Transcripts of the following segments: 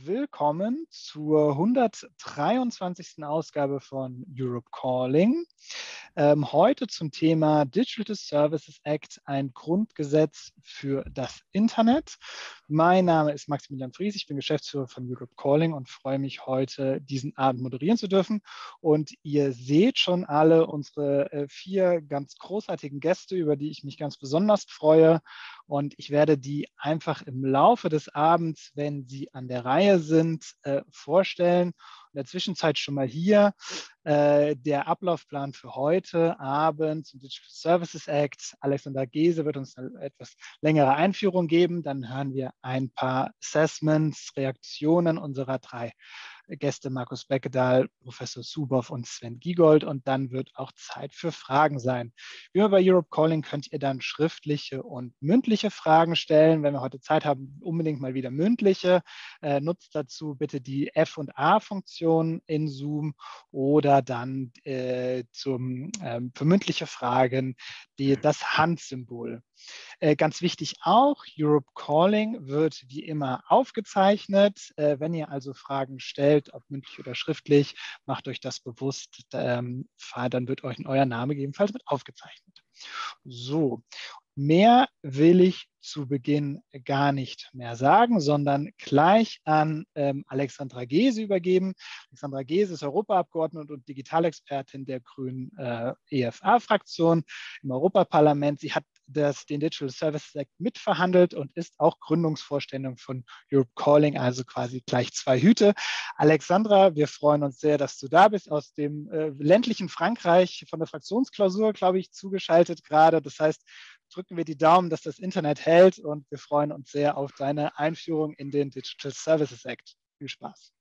willkommen zur 123. Ausgabe von Europe Calling. Heute zum Thema Digital Services Act, ein Grundgesetz für das Internet. Mein Name ist Maximilian Fries, ich bin Geschäftsführer von Europe Calling und freue mich heute, diesen Abend moderieren zu dürfen. Und ihr seht schon alle unsere 4 ganz großartigen Gäste, über die ich mich ganz besonders freue. Und ich werde die einfach im Laufe des Abends, wenn sie an der Reihe sind, vorstellen. In der Zwischenzeit schon mal hier der Ablaufplan für heute Abend zum Digital Services Act. Alexander Gese wird uns eine etwas längere Einführung geben. Dann hören wir ein paar Assessments, Reaktionen unserer 3 Gäste, Markus Beckedahl, Professor Subow und Sven Giegold. Und dann wird auch Zeit für Fragen sein. Wie immer bei Europe Calling könnt ihr dann schriftliche und mündliche Fragen stellen. Wenn wir heute Zeit haben, unbedingt mal wieder mündliche. Nutzt dazu bitte die F&A-Funktion in Zoom oder dann für mündliche Fragen das Handsymbol. Ganz wichtig auch, Europe Calling wird wie immer aufgezeichnet. Wenn ihr also Fragen stellt, ob mündlich oder schriftlich, macht euch das bewusst, dann wird euch euer Name gegebenenfalls mit aufgezeichnet. So, mehr will ich zu Beginn gar nicht mehr sagen, sondern gleich an Alexandra Gese übergeben. Alexandra Gese ist Europaabgeordnete und Digitalexpertin der Grünen EFA-Fraktion im Europaparlament. Sie hat den Digital Services Act mitverhandelt und ist auch Gründungsvorständin von Europe Calling, also quasi gleich 2 Hüte. Alexandra, wir freuen uns sehr, dass du da bist, aus dem ländlichen Frankreich, von der Fraktionsklausur, glaube ich, zugeschaltet gerade. Das heißt, drücken wir die Daumen, dass das Internet hält und wir freuen uns sehr auf deine Einführung in den Digital Services Act. Viel Spaß.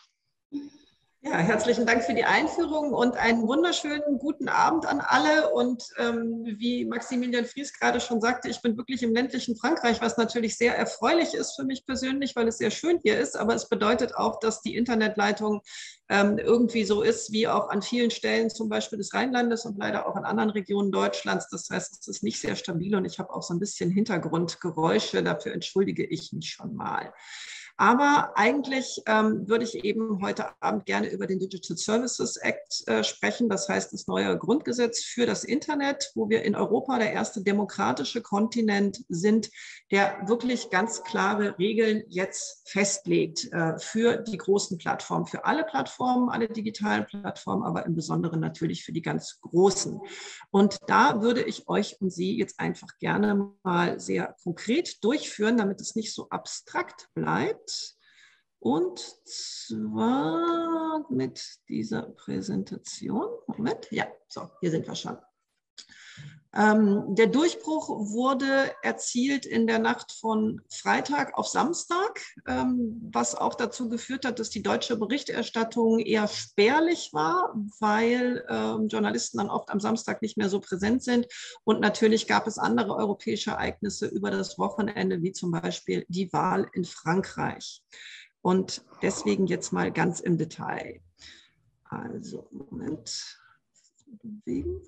Ja, herzlichen Dank für die Einführung und einen wunderschönen guten Abend an alle. Und wie Maximilian Fries gerade schon sagte, ich bin wirklich im ländlichen Frankreich, was natürlich sehr erfreulich ist für mich persönlich, weil es sehr schön hier ist. Aber es bedeutet auch, dass die Internetleitung irgendwie so ist, wie auch an vielen Stellen zum Beispiel des Rheinlandes und leider auch in anderen Regionen Deutschlands. Das heißt, es ist nicht sehr stabil und ich habe auch so ein bisschen Hintergrundgeräusche. Dafür entschuldige ich mich schon mal. Aber eigentlich würde ich eben heute Abend gerne über den Digital Services Act sprechen. Das heißt, das neue Grundgesetz für das Internet, wo wir in Europa der erste demokratische Kontinent sind, der wirklich ganz klare Regeln jetzt festlegt für die großen Plattformen, für alle Plattformen, alle digitalen Plattformen, aber im Besonderen natürlich für die ganz großen. Und da würde ich euch und Sie jetzt einfach gerne mal sehr konkret durchführen, damit es nicht so abstrakt bleibt. Und zwar mit dieser Präsentation. Moment, ja, so, hier sind wir schon. Der Durchbruch wurde erzielt in der Nacht von Freitag auf Samstag, was auch dazu geführt hat, dass die deutsche Berichterstattung eher spärlich war, weil Journalisten dann oft am Samstag nicht mehr so präsent sind. Und natürlich gab es andere europäische Ereignisse über das Wochenende, wie zum Beispiel die Wahl in Frankreich. Und deswegen jetzt mal ganz im Detail. Also, Moment. Bewegen.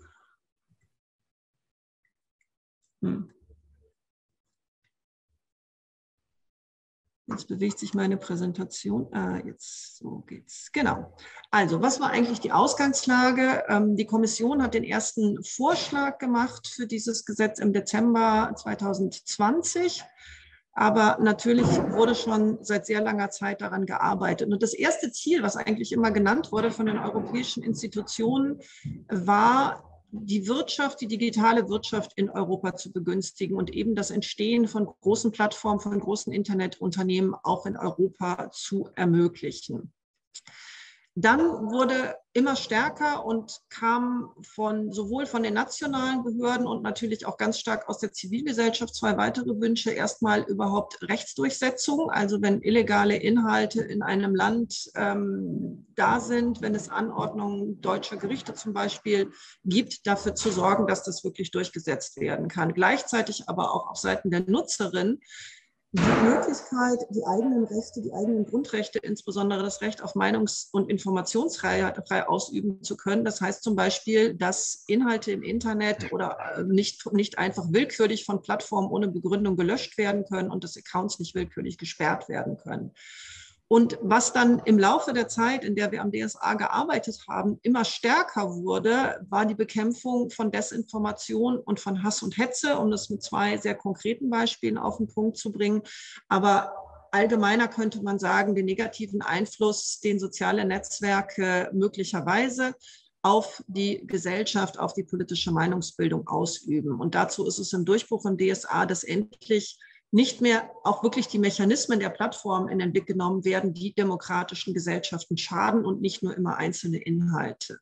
Jetzt bewegt sich meine Präsentation. Jetzt, so geht's. Genau. Also, was war eigentlich die Ausgangslage? Die Kommission hat den ersten Vorschlag gemacht für dieses Gesetz im Dezember 2020. Aber natürlich wurde schon seit sehr langer Zeit daran gearbeitet. Und das erste Ziel, was eigentlich immer genannt wurde von den europäischen Institutionen, war, die Wirtschaft, die digitale Wirtschaft in Europa zu begünstigen und eben das Entstehen von großen Plattformen, von großen Internetunternehmen auch in Europa zu ermöglichen. Dann wurde immer stärker und kam sowohl von den nationalen Behörden und natürlich auch ganz stark aus der Zivilgesellschaft 2 weitere Wünsche. Erstmal überhaupt Rechtsdurchsetzung, also wenn illegale Inhalte in einem Land da sind, wenn es Anordnungen deutscher Gerichte zum Beispiel gibt, dafür zu sorgen, dass das wirklich durchgesetzt werden kann. Gleichzeitig aber auch auf Seiten der Nutzerin die Möglichkeit, die eigenen Rechte, die eigenen Grundrechte, insbesondere das Recht auf Meinungs- und Informationsfreiheit frei ausüben zu können. Das heißt zum Beispiel, dass Inhalte im Internet oder nicht einfach willkürlich von Plattformen ohne Begründung gelöscht werden können und dass Accounts nicht willkürlich gesperrt werden können. Und was dann im Laufe der Zeit, in der wir am DSA gearbeitet haben, immer stärker wurde, war die Bekämpfung von Desinformation und von Hass und Hetze, um das mit 2 sehr konkreten Beispielen auf den Punkt zu bringen. Aber allgemeiner könnte man sagen, den negativen Einfluss, den soziale Netzwerke möglicherweise auf die Gesellschaft, auf die politische Meinungsbildung ausüben. Und dazu ist es im Durchbruch im DSA, dass endlich nicht mehr auch wirklich die Mechanismen der Plattform in den Blick genommen werden, die demokratischen Gesellschaften schaden und nicht nur immer einzelne Inhalte.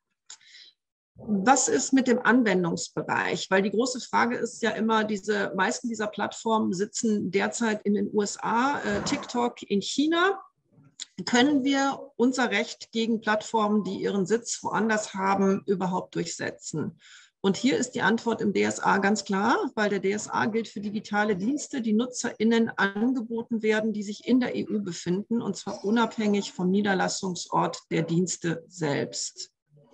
Was ist mit dem Anwendungsbereich? Weil die große Frage ist ja immer, meisten dieser Plattformen sitzen derzeit in den USA, TikTok in China. Können wir unser Recht gegen Plattformen, die ihren Sitz woanders haben, überhaupt durchsetzen? Und hier ist die Antwort im DSA ganz klar, weil der DSA gilt für digitale Dienste, die NutzerInnen angeboten werden, die sich in der EU befinden, und zwar unabhängig vom Niederlassungsort der Dienste selbst.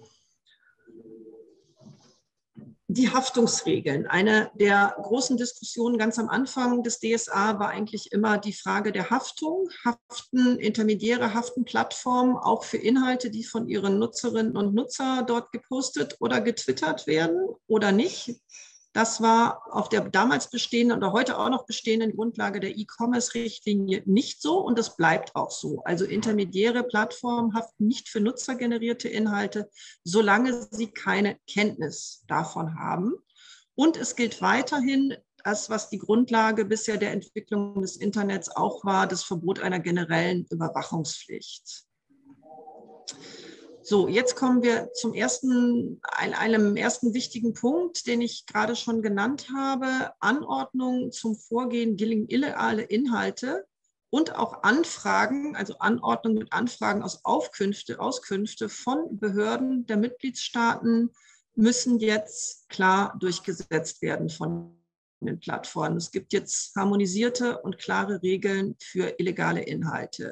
Die Haftungsregeln. Eine der großen Diskussionen ganz am Anfang des DSA war eigentlich immer die Frage der Haftung. Haften Intermediäre, haften Plattformen auch für Inhalte, die von ihren Nutzerinnen und Nutzern dort gepostet oder getwittert werden oder nicht? Das war auf der damals bestehenden oder heute auch noch bestehenden Grundlage der E-Commerce-Richtlinie nicht so, und das bleibt auch so. Also intermediäre Plattformen haften nicht für nutzergenerierte Inhalte, solange sie keine Kenntnis davon haben. Und es gilt weiterhin das, was die Grundlage bisher der Entwicklung des Internets auch war, das Verbot einer generellen Überwachungspflicht. So, jetzt kommen wir zum einem ersten wichtigen Punkt, den ich gerade schon genannt habe. Anordnung zum Vorgehen gegen illegale Inhalte und auch Anfragen, also Anordnung mit Anfragen aus Auskünfte von Behörden der Mitgliedstaaten müssen jetzt klar durchgesetzt werden von den Plattformen. Es gibt jetzt harmonisierte und klare Regeln für illegale Inhalte.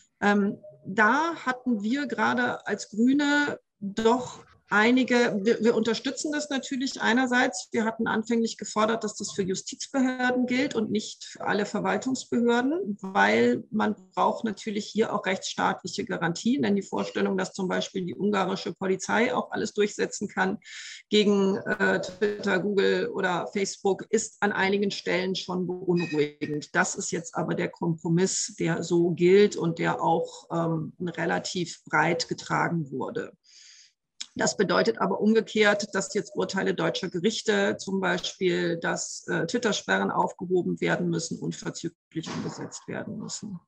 Da hatten wir gerade als Grüne doch wir unterstützen das natürlich einerseits. Wir hatten anfänglich gefordert, dass das für Justizbehörden gilt und nicht für alle Verwaltungsbehörden, weil man braucht natürlich hier auch rechtsstaatliche Garantien, denn die Vorstellung, dass zum Beispiel die ungarische Polizei auch alles durchsetzen kann gegen Twitter, Google oder Facebook, ist an einigen Stellen schon beunruhigend. Das ist jetzt aber der Kompromiss, der so gilt und der auch relativ breit getragen wurde. Das bedeutet aber umgekehrt, dass jetzt Urteile deutscher Gerichte, zum Beispiel, dass Twitter-Sperren aufgehoben werden müssen, unverzüglich umgesetzt werden müssen.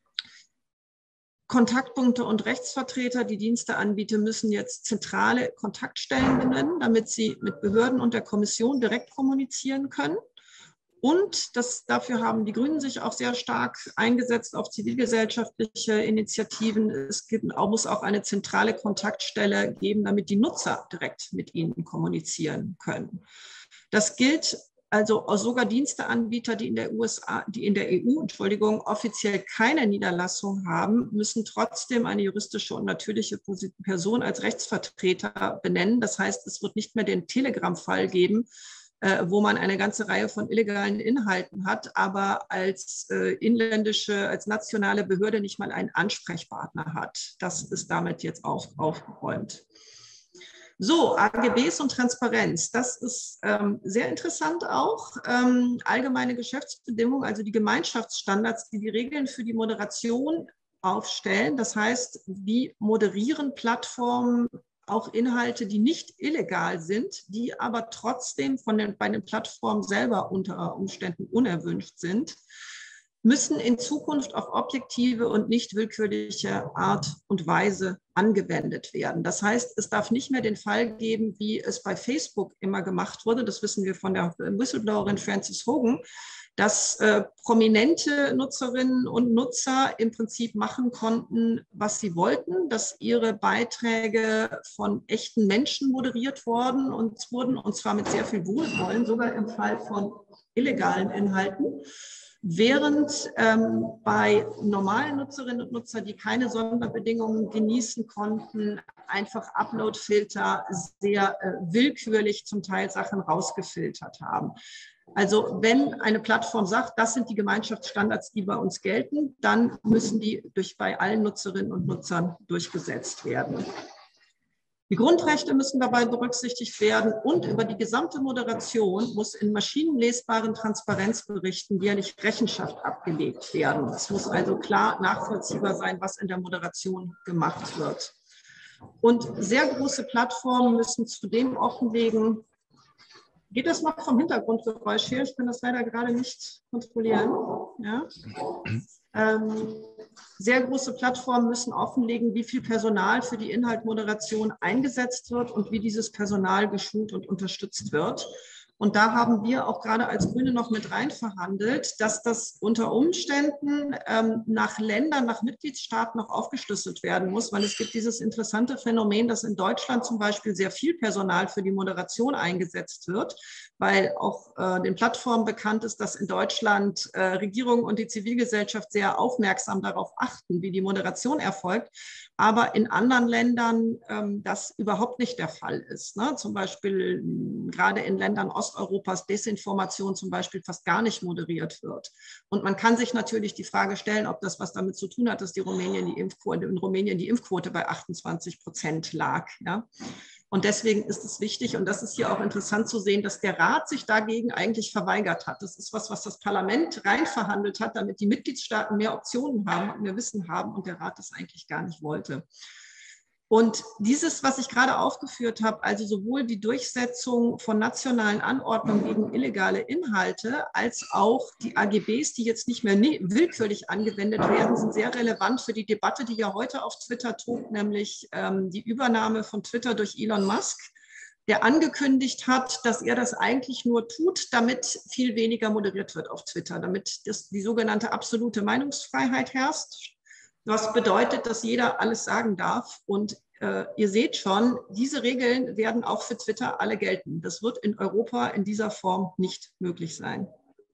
Kontaktpunkte und Rechtsvertreter, die Dienste anbieten, müssen jetzt zentrale Kontaktstellen benennen, damit sie mit Behörden und der Kommission direkt kommunizieren können. Und dafür haben die Grünen sich auch sehr stark eingesetzt auf zivilgesellschaftliche Initiativen. Muss auch eine zentrale Kontaktstelle geben, damit die Nutzer direkt mit ihnen kommunizieren können. Das gilt also sogar Diensteanbieter, die in der EU, offiziell keine Niederlassung haben, müssen trotzdem eine juristische und natürliche Person als Rechtsvertreter benennen. Das heißt, es wird nicht mehr den Telegram-Fall geben, wo man eine ganze Reihe von illegalen Inhalten hat, aber als als nationale Behörde nicht mal einen Ansprechpartner hat. Das ist damit jetzt auch aufgeräumt. So, AGBs und Transparenz, das ist sehr interessant auch. Allgemeine Geschäftsbedingungen, also die Gemeinschaftsstandards, die Regeln für die Moderation aufstellen. Das heißt, wie moderieren Plattformen auch Inhalte, die nicht illegal sind, die aber trotzdem bei den Plattformen selber unter Umständen unerwünscht sind, müssen in Zukunft auf objektive und nicht willkürliche Art und Weise angewendet werden. Das heißt, es darf nicht mehr den Fall geben, wie es bei Facebook immer gemacht wurde, das wissen wir von der Whistleblowerin Frances Hogan, dass prominente Nutzerinnen und Nutzer im Prinzip machen konnten, was sie wollten, dass ihre Beiträge von echten Menschen moderiert wurden, und zwar mit sehr viel Wohlwollen, sogar im Fall von illegalen Inhalten. Während bei normalen Nutzerinnen und Nutzern, die keine Sonderbedingungen genießen konnten, einfach Upload-Filter sehr willkürlich zum Teil Sachen rausgefiltert haben. Also wenn eine Plattform sagt, das sind die Gemeinschaftsstandards, die bei uns gelten, dann müssen die bei allen Nutzerinnen und Nutzern durchgesetzt werden. Die Grundrechte müssen dabei berücksichtigt werden und über die gesamte Moderation muss in maschinenlesbaren Transparenzberichten jährlich Rechenschaft abgelegt werden. Es muss also klar nachvollziehbar sein, was in der Moderation gemacht wird. Und sehr große Plattformen müssen zudem offenlegen. Geht das noch vom Hintergrundgeräusch her? Ich kann das leider gerade nicht kontrollieren. Ja? Sehr große Plattformen müssen offenlegen, wie viel Personal für die Inhaltmoderation eingesetzt wird und wie dieses Personal geschult und unterstützt wird. Und da haben wir auch gerade als Grüne noch mit rein verhandelt, dass das unter Umständen nach Ländern, nach Mitgliedstaaten noch aufgeschlüsselt werden muss, weil es gibt dieses interessante Phänomen, dass in Deutschland zum Beispiel sehr viel Personal für die Moderation eingesetzt wird, weil auch den Plattformen bekannt ist, dass in Deutschland Regierung und die Zivilgesellschaft sehr aufmerksam darauf achten, wie die Moderation erfolgt, aber in anderen Ländern das überhaupt nicht der Fall ist. Ne? Zum Beispiel gerade in Ländern Osteuropas Desinformation zum Beispiel fast gar nicht moderiert wird. Und man kann sich natürlich die Frage stellen, ob das was damit zu tun hat, dass in Rumänien die Impfquote bei 28% lag. Ja? Und deswegen ist es wichtig, und das ist hier auch interessant zu sehen, dass der Rat sich dagegen eigentlich verweigert hat. Das ist was das Parlament rein verhandelt hat, damit die Mitgliedstaaten mehr Optionen haben und mehr Wissen haben und der Rat das eigentlich gar nicht wollte. Und dieses, was ich gerade aufgeführt habe, also sowohl die Durchsetzung von nationalen Anordnungen gegen illegale Inhalte, als auch die AGBs, die jetzt nicht mehr willkürlich angewendet werden, sind sehr relevant für die Debatte, die ja heute auf Twitter tobt, nämlich die Übernahme von Twitter durch Elon Musk, der angekündigt hat, dass er das eigentlich nur tut, damit viel weniger moderiert wird auf Twitter, damit die sogenannte absolute Meinungsfreiheit herrscht. Was bedeutet, dass jeder alles sagen darf. Und ihr seht schon, diese Regeln werden auch für Twitter alle gelten. Das wird in Europa in dieser Form nicht möglich sein.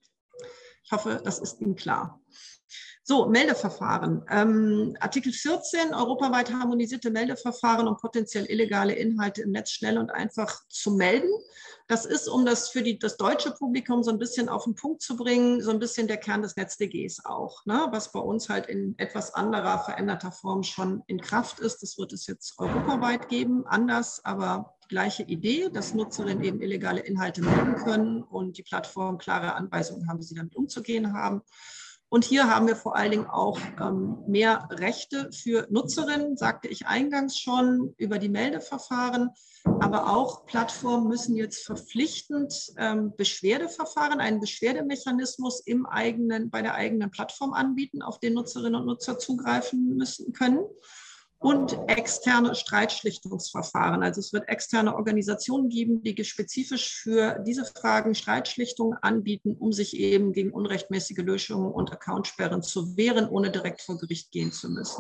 Ich hoffe, das ist Ihnen klar. So, Meldeverfahren. Artikel 14, europaweit harmonisierte Meldeverfahren, um potenziell illegale Inhalte im Netz schnell und einfach zu melden. Das ist, um das für das deutsche Publikum so ein bisschen auf den Punkt zu bringen, so ein bisschen der Kern des NetzDGs auch, ne? Was bei uns halt in etwas anderer, veränderter Form schon in Kraft ist. Das wird es jetzt europaweit geben, anders, aber die gleiche Idee, dass Nutzerinnen eben illegale Inhalte melden können und die Plattform klare Anweisungen haben, wie sie damit umzugehen haben. Und hier haben wir vor allen Dingen auch mehr Rechte für Nutzerinnen, sagte ich eingangs schon, über die Meldeverfahren. Aber auch Plattformen müssen jetzt verpflichtend Beschwerdeverfahren, einen Beschwerdemechanismus bei der eigenen Plattform anbieten, auf den Nutzerinnen und Nutzer zugreifen können. Und externe Streitschlichtungsverfahren. Also es wird externe Organisationen geben, die spezifisch für diese Fragen Streitschlichtungen anbieten, um sich eben gegen unrechtmäßige Löschungen und Accountsperren zu wehren, ohne direkt vor Gericht gehen zu müssen.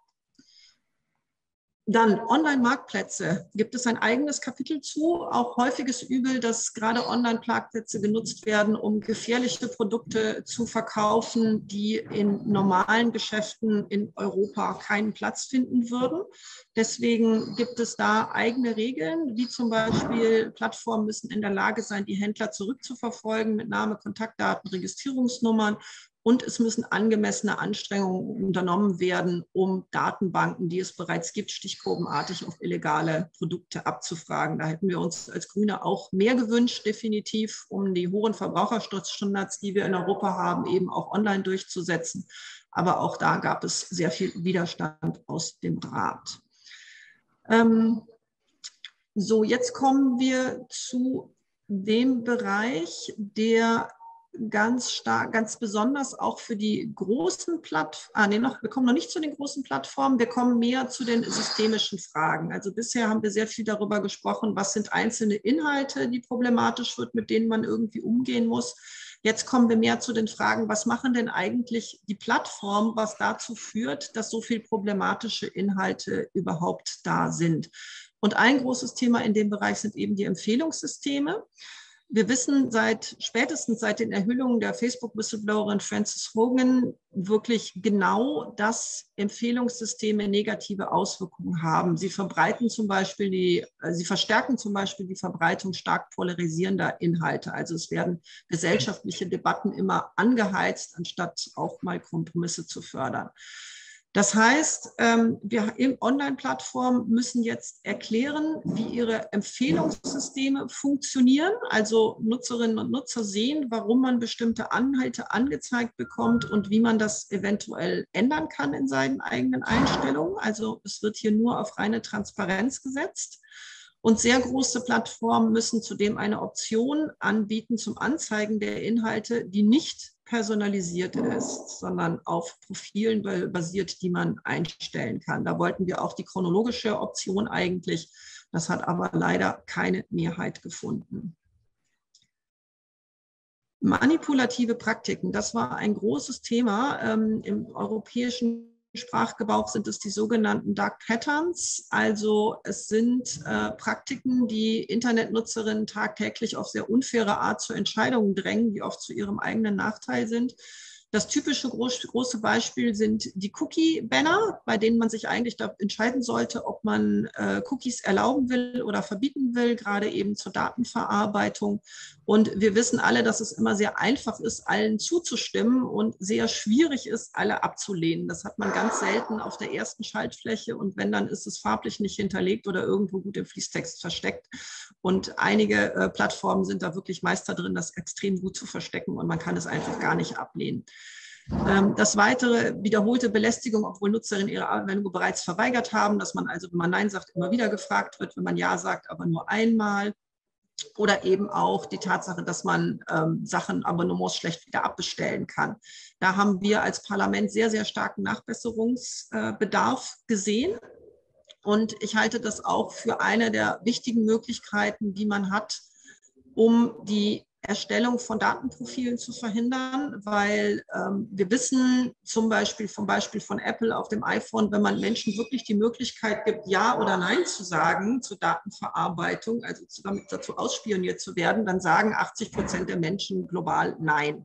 Dann Online-Marktplätze. Gibt es ein eigenes Kapitel zu? Auch häufiges Übel, dass gerade Online-Marktplätze genutzt werden, um gefährliche Produkte zu verkaufen, die in normalen Geschäften in Europa keinen Platz finden würden. Deswegen gibt es da eigene Regeln, wie zum Beispiel Plattformen müssen in der Lage sein, die Händler zurückzuverfolgen mit Name, Kontaktdaten, Registrierungsnummern. Und es müssen angemessene Anstrengungen unternommen werden, um Datenbanken, die es bereits gibt, stichprobenartig auf illegale Produkte abzufragen. Da hätten wir uns als Grüne auch mehr gewünscht, definitiv, um die hohen Verbraucherschutzstandards, die wir in Europa haben, eben auch online durchzusetzen. Aber auch da gab es sehr viel Widerstand aus dem Rat. So, jetzt kommen wir zu dem Bereich, der ganz besonders auch für die großen Plattformen, wir kommen noch nicht zu den großen Plattformen, wir kommen mehr zu den systemischen Fragen. Also bisher haben wir sehr viel darüber gesprochen, was sind einzelne Inhalte, die problematisch wird, mit denen man irgendwie umgehen muss. Jetzt kommen wir mehr zu den Fragen, was machen denn eigentlich die Plattformen, was dazu führt, dass so viel problematische Inhalte überhaupt da sind. Und ein großes Thema in dem Bereich sind eben die Empfehlungssysteme. Wir wissen spätestens seit den Enthüllungen der Facebook-Whistleblowerin Frances Hogan wirklich genau, dass Empfehlungssysteme negative Auswirkungen haben. Sie verstärken zum Beispiel die Verbreitung stark polarisierender Inhalte. Also es werden gesellschaftliche Debatten immer angeheizt, anstatt auch mal Kompromisse zu fördern. Das heißt, wir in Online-Plattformen müssen jetzt erklären, wie ihre Empfehlungssysteme funktionieren. Also Nutzerinnen und Nutzer sehen, warum man bestimmte Inhalte angezeigt bekommt und wie man das eventuell ändern kann in seinen eigenen Einstellungen. Also es wird hier nur auf reine Transparenz gesetzt. Und sehr große Plattformen müssen zudem eine Option anbieten zum Anzeigen der Inhalte, die nicht personalisiert ist, sondern auf Profilen basiert, die man einstellen kann. Da wollten wir auch die chronologische Option eigentlich. Das hat aber leider keine Mehrheit gefunden. Manipulative Praktiken, das war ein großes Thema. Im europäischen Sprachgebrauch sind es die sogenannten Dark Patterns. Also es sind Praktiken, die Internetnutzerinnen tagtäglich auf sehr unfaire Art zu Entscheidungen drängen, die oft zu ihrem eigenen Nachteil sind. Das typische große Beispiel sind die Cookie-Banner, bei denen man sich eigentlich entscheiden sollte, ob man Cookies erlauben will oder verbieten will, gerade eben zur Datenverarbeitung. Und wir wissen alle, dass es immer sehr einfach ist, allen zuzustimmen und sehr schwierig ist, alle abzulehnen. Das hat man ganz selten auf der ersten Schaltfläche und wenn, dann ist es farblich nicht hinterlegt oder irgendwo gut im Fließtext versteckt. Und einige Plattformen sind da wirklich Meister drin, das extrem gut zu verstecken und man kann es einfach gar nicht ablehnen. Das weitere, wiederholte Belästigung, obwohl Nutzerinnen ihre Anwendung bereits verweigert haben, dass man also, wenn man Nein sagt, immer wieder gefragt wird, wenn man Ja sagt, aber nur einmal. Oder eben auch die Tatsache, dass man Sachen, Abonnements schlecht wieder abbestellen kann. Da haben wir als Parlament sehr, sehr starken Nachbesserungsbedarf gesehen. Und ich halte das auch für eine der wichtigen Möglichkeiten, die man hat, um die Erstellung von Datenprofilen zu verhindern, weil wir wissen zum Beispiel vom Beispiel von Apple auf dem iPhone, wenn man Menschen wirklich die Möglichkeit gibt, Ja oder Nein zu sagen zur Datenverarbeitung, also damit dazu ausspioniert zu werden, dann sagen 80% der Menschen global Nein.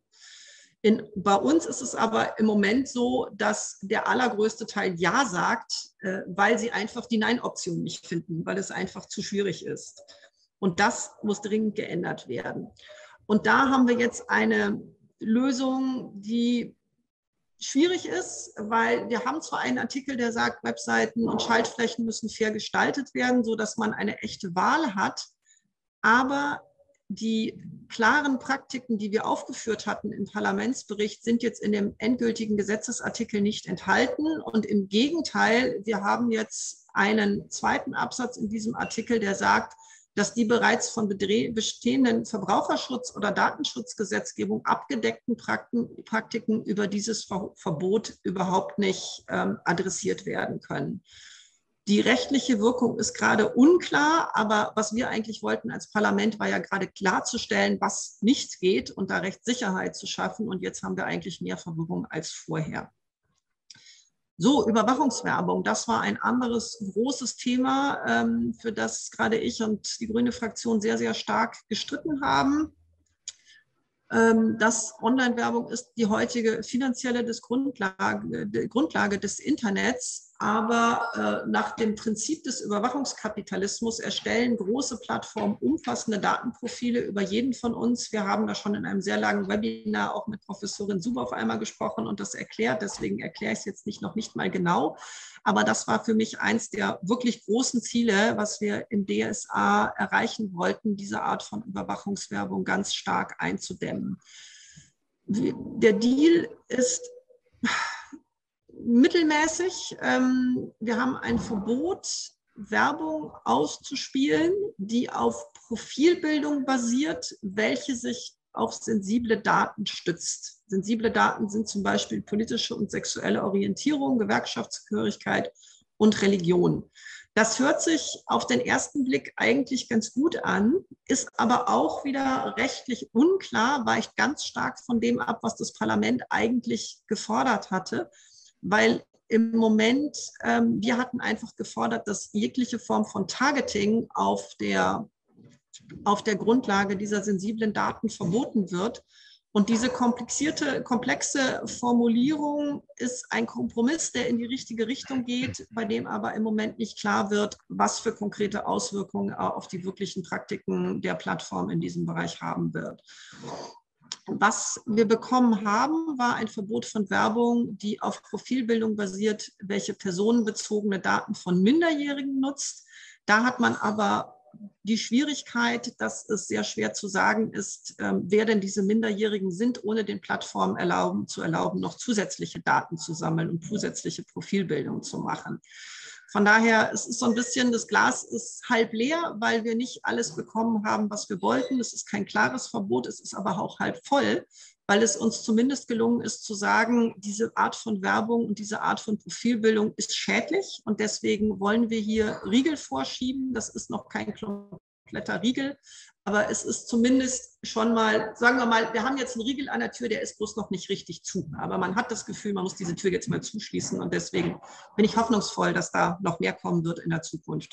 Bei uns ist es aber im Moment so, dass der allergrößte Teil Ja sagt, weil sie einfach die Nein-Option nicht finden, weil es einfach zu schwierig ist. Und das muss dringend geändert werden. Und da haben wir jetzt eine Lösung, die schwierig ist, weil wir haben zwar einen Artikel, der sagt, Webseiten und Schaltflächen müssen fair gestaltet werden, sodass man eine echte Wahl hat, aber die klaren Praktiken, die wir aufgeführt hatten im Parlamentsbericht, sind jetzt in dem endgültigen Gesetzesartikel nicht enthalten. Und im Gegenteil, wir haben jetzt einen zweiten Absatz in diesem Artikel, der sagt, dass die bereits von bestehenden Verbraucherschutz- oder Datenschutzgesetzgebung abgedeckten Praktiken über dieses Verbot überhaupt nicht adressiert werden können. Die rechtliche Wirkung ist gerade unklar, aber was wir eigentlich wollten als Parlament war ja gerade klarzustellen, was nicht geht und da Rechtssicherheit zu schaffen. Und jetzt haben wir eigentlich mehr Verwirrung als vorher. So, Überwachungswerbung, das war ein anderes großes Thema, für das gerade ich und die grüne Fraktion sehr, sehr stark gestritten haben. Das Online-Werbung ist die heutige finanzielle Grundlage des Internets, aber nach dem Prinzip des Überwachungskapitalismus erstellen große Plattformen umfassende Datenprofile über jeden von uns. Wir haben da schon in einem sehr langen Webinar auch mit Professorin Suber auf einmal gesprochen und das erklärt, deswegen erkläre ich es jetzt noch nicht mal genau. Aber das war für mich eins der wirklich großen Ziele, was wir im DSA erreichen wollten, diese Art von Überwachungswerbung ganz stark einzudämmen. Der Deal ist mittelmäßig. Wir haben ein Verbot, Werbung auszuspielen, die auf Profilbildung basiert, welche sich auf sensible Daten stützt. Sensible Daten sind zum Beispiel politische und sexuelle Orientierung, Gewerkschaftszugehörigkeit und Religion. Das hört sich auf den ersten Blick eigentlich ganz gut an, ist aber auch wieder rechtlich unklar, weicht ganz stark von dem ab, was das Parlament eigentlich gefordert hatte, weil im Moment, wir hatten einfach gefordert, dass jegliche Form von Targeting auf der auf der Grundlage dieser sensiblen Daten verboten wird. Und diese komplexe Formulierung ist ein Kompromiss, der in die richtige Richtung geht, bei dem aber im Moment nicht klar wird, was für konkrete Auswirkungen auf die wirklichen Praktiken der Plattform in diesem Bereich haben wird. Was wir bekommen haben, war ein Verbot von Werbung, die auf Profilbildung basiert, welche personenbezogene Daten von Minderjährigen nutzt. Da hat man aber die Schwierigkeit, dass es sehr schwer zu sagen ist, wer denn diese Minderjährigen sind, ohne den Plattformen zu erlauben, noch zusätzliche Daten zu sammeln und zusätzliche Profilbildung zu machen. Von daher, es ist so ein bisschen, das Glas ist halb leer, weil wir nicht alles bekommen haben, was wir wollten. Es ist kein klares Verbot, es ist aber auch halb voll, weil es uns zumindest gelungen ist zu sagen, diese Art von Werbung und diese Art von Profilbildung ist schädlich und deswegen wollen wir hier Riegel vorschieben. Das ist noch kein kompletter Riegel, aber es ist zumindest schon mal, sagen wir mal, wir haben jetzt einen Riegel an der Tür, der ist bloß noch nicht richtig zu. Aber man hat das Gefühl, man muss diese Tür jetzt mal zuschließen und deswegen bin ich hoffnungsvoll, dass da noch mehr kommen wird in der Zukunft.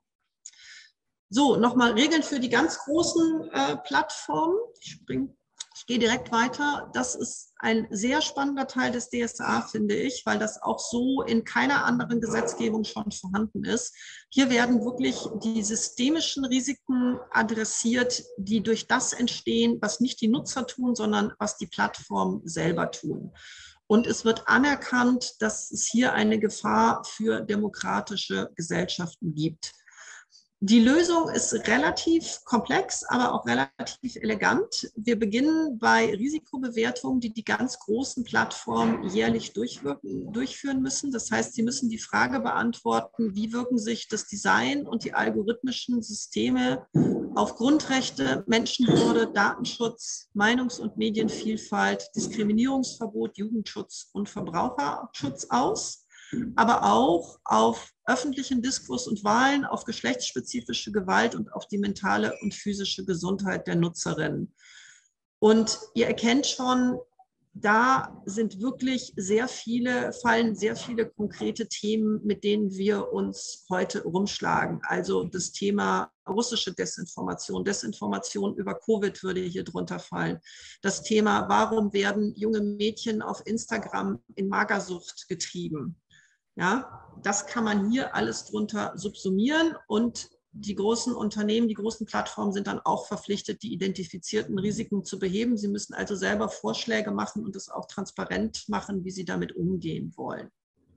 So, nochmal Regeln für die ganz großen Plattformen. Ich gehe direkt weiter. Das ist ein sehr spannender Teil des DSA, finde ich, weil das auch so in keiner anderen Gesetzgebung schon vorhanden ist. Hier werden wirklich die systemischen Risiken adressiert, die durch das entstehen, was nicht die Nutzer tun, sondern was die Plattformen selber tun. Und es wird anerkannt, dass es hier eine Gefahr für demokratische Gesellschaften gibt. Die Lösung ist relativ komplex, aber auch relativ elegant. Wir beginnen bei Risikobewertungen, die die ganz großen Plattformen jährlich durchführen müssen. Das heißt, sie müssen die Frage beantworten, wie wirken sich das Design und die algorithmischen Systeme auf Grundrechte, Menschenwürde, Datenschutz, Meinungs- und Medienvielfalt, Diskriminierungsverbot, Jugendschutz und Verbraucherschutz aus, aber auch auf öffentlichen Diskurs und Wahlen, auf geschlechtsspezifische Gewalt und auf die mentale und physische Gesundheit der Nutzerinnen. Und ihr erkennt schon, da sind wirklich fallen sehr viele konkrete Themen, mit denen wir uns heute rumschlagen. Also das Thema russische Desinformation, Desinformation über Covid würde hier drunter fallen. Das Thema, warum werden junge Mädchen auf Instagram in Magersucht getrieben? Ja, das kann man hier alles drunter subsumieren und die großen Unternehmen, die großen Plattformen sind dann auch verpflichtet, die identifizierten Risiken zu beheben. Sie müssen also selber Vorschläge machen und es auch transparent machen, wie sie damit umgehen wollen.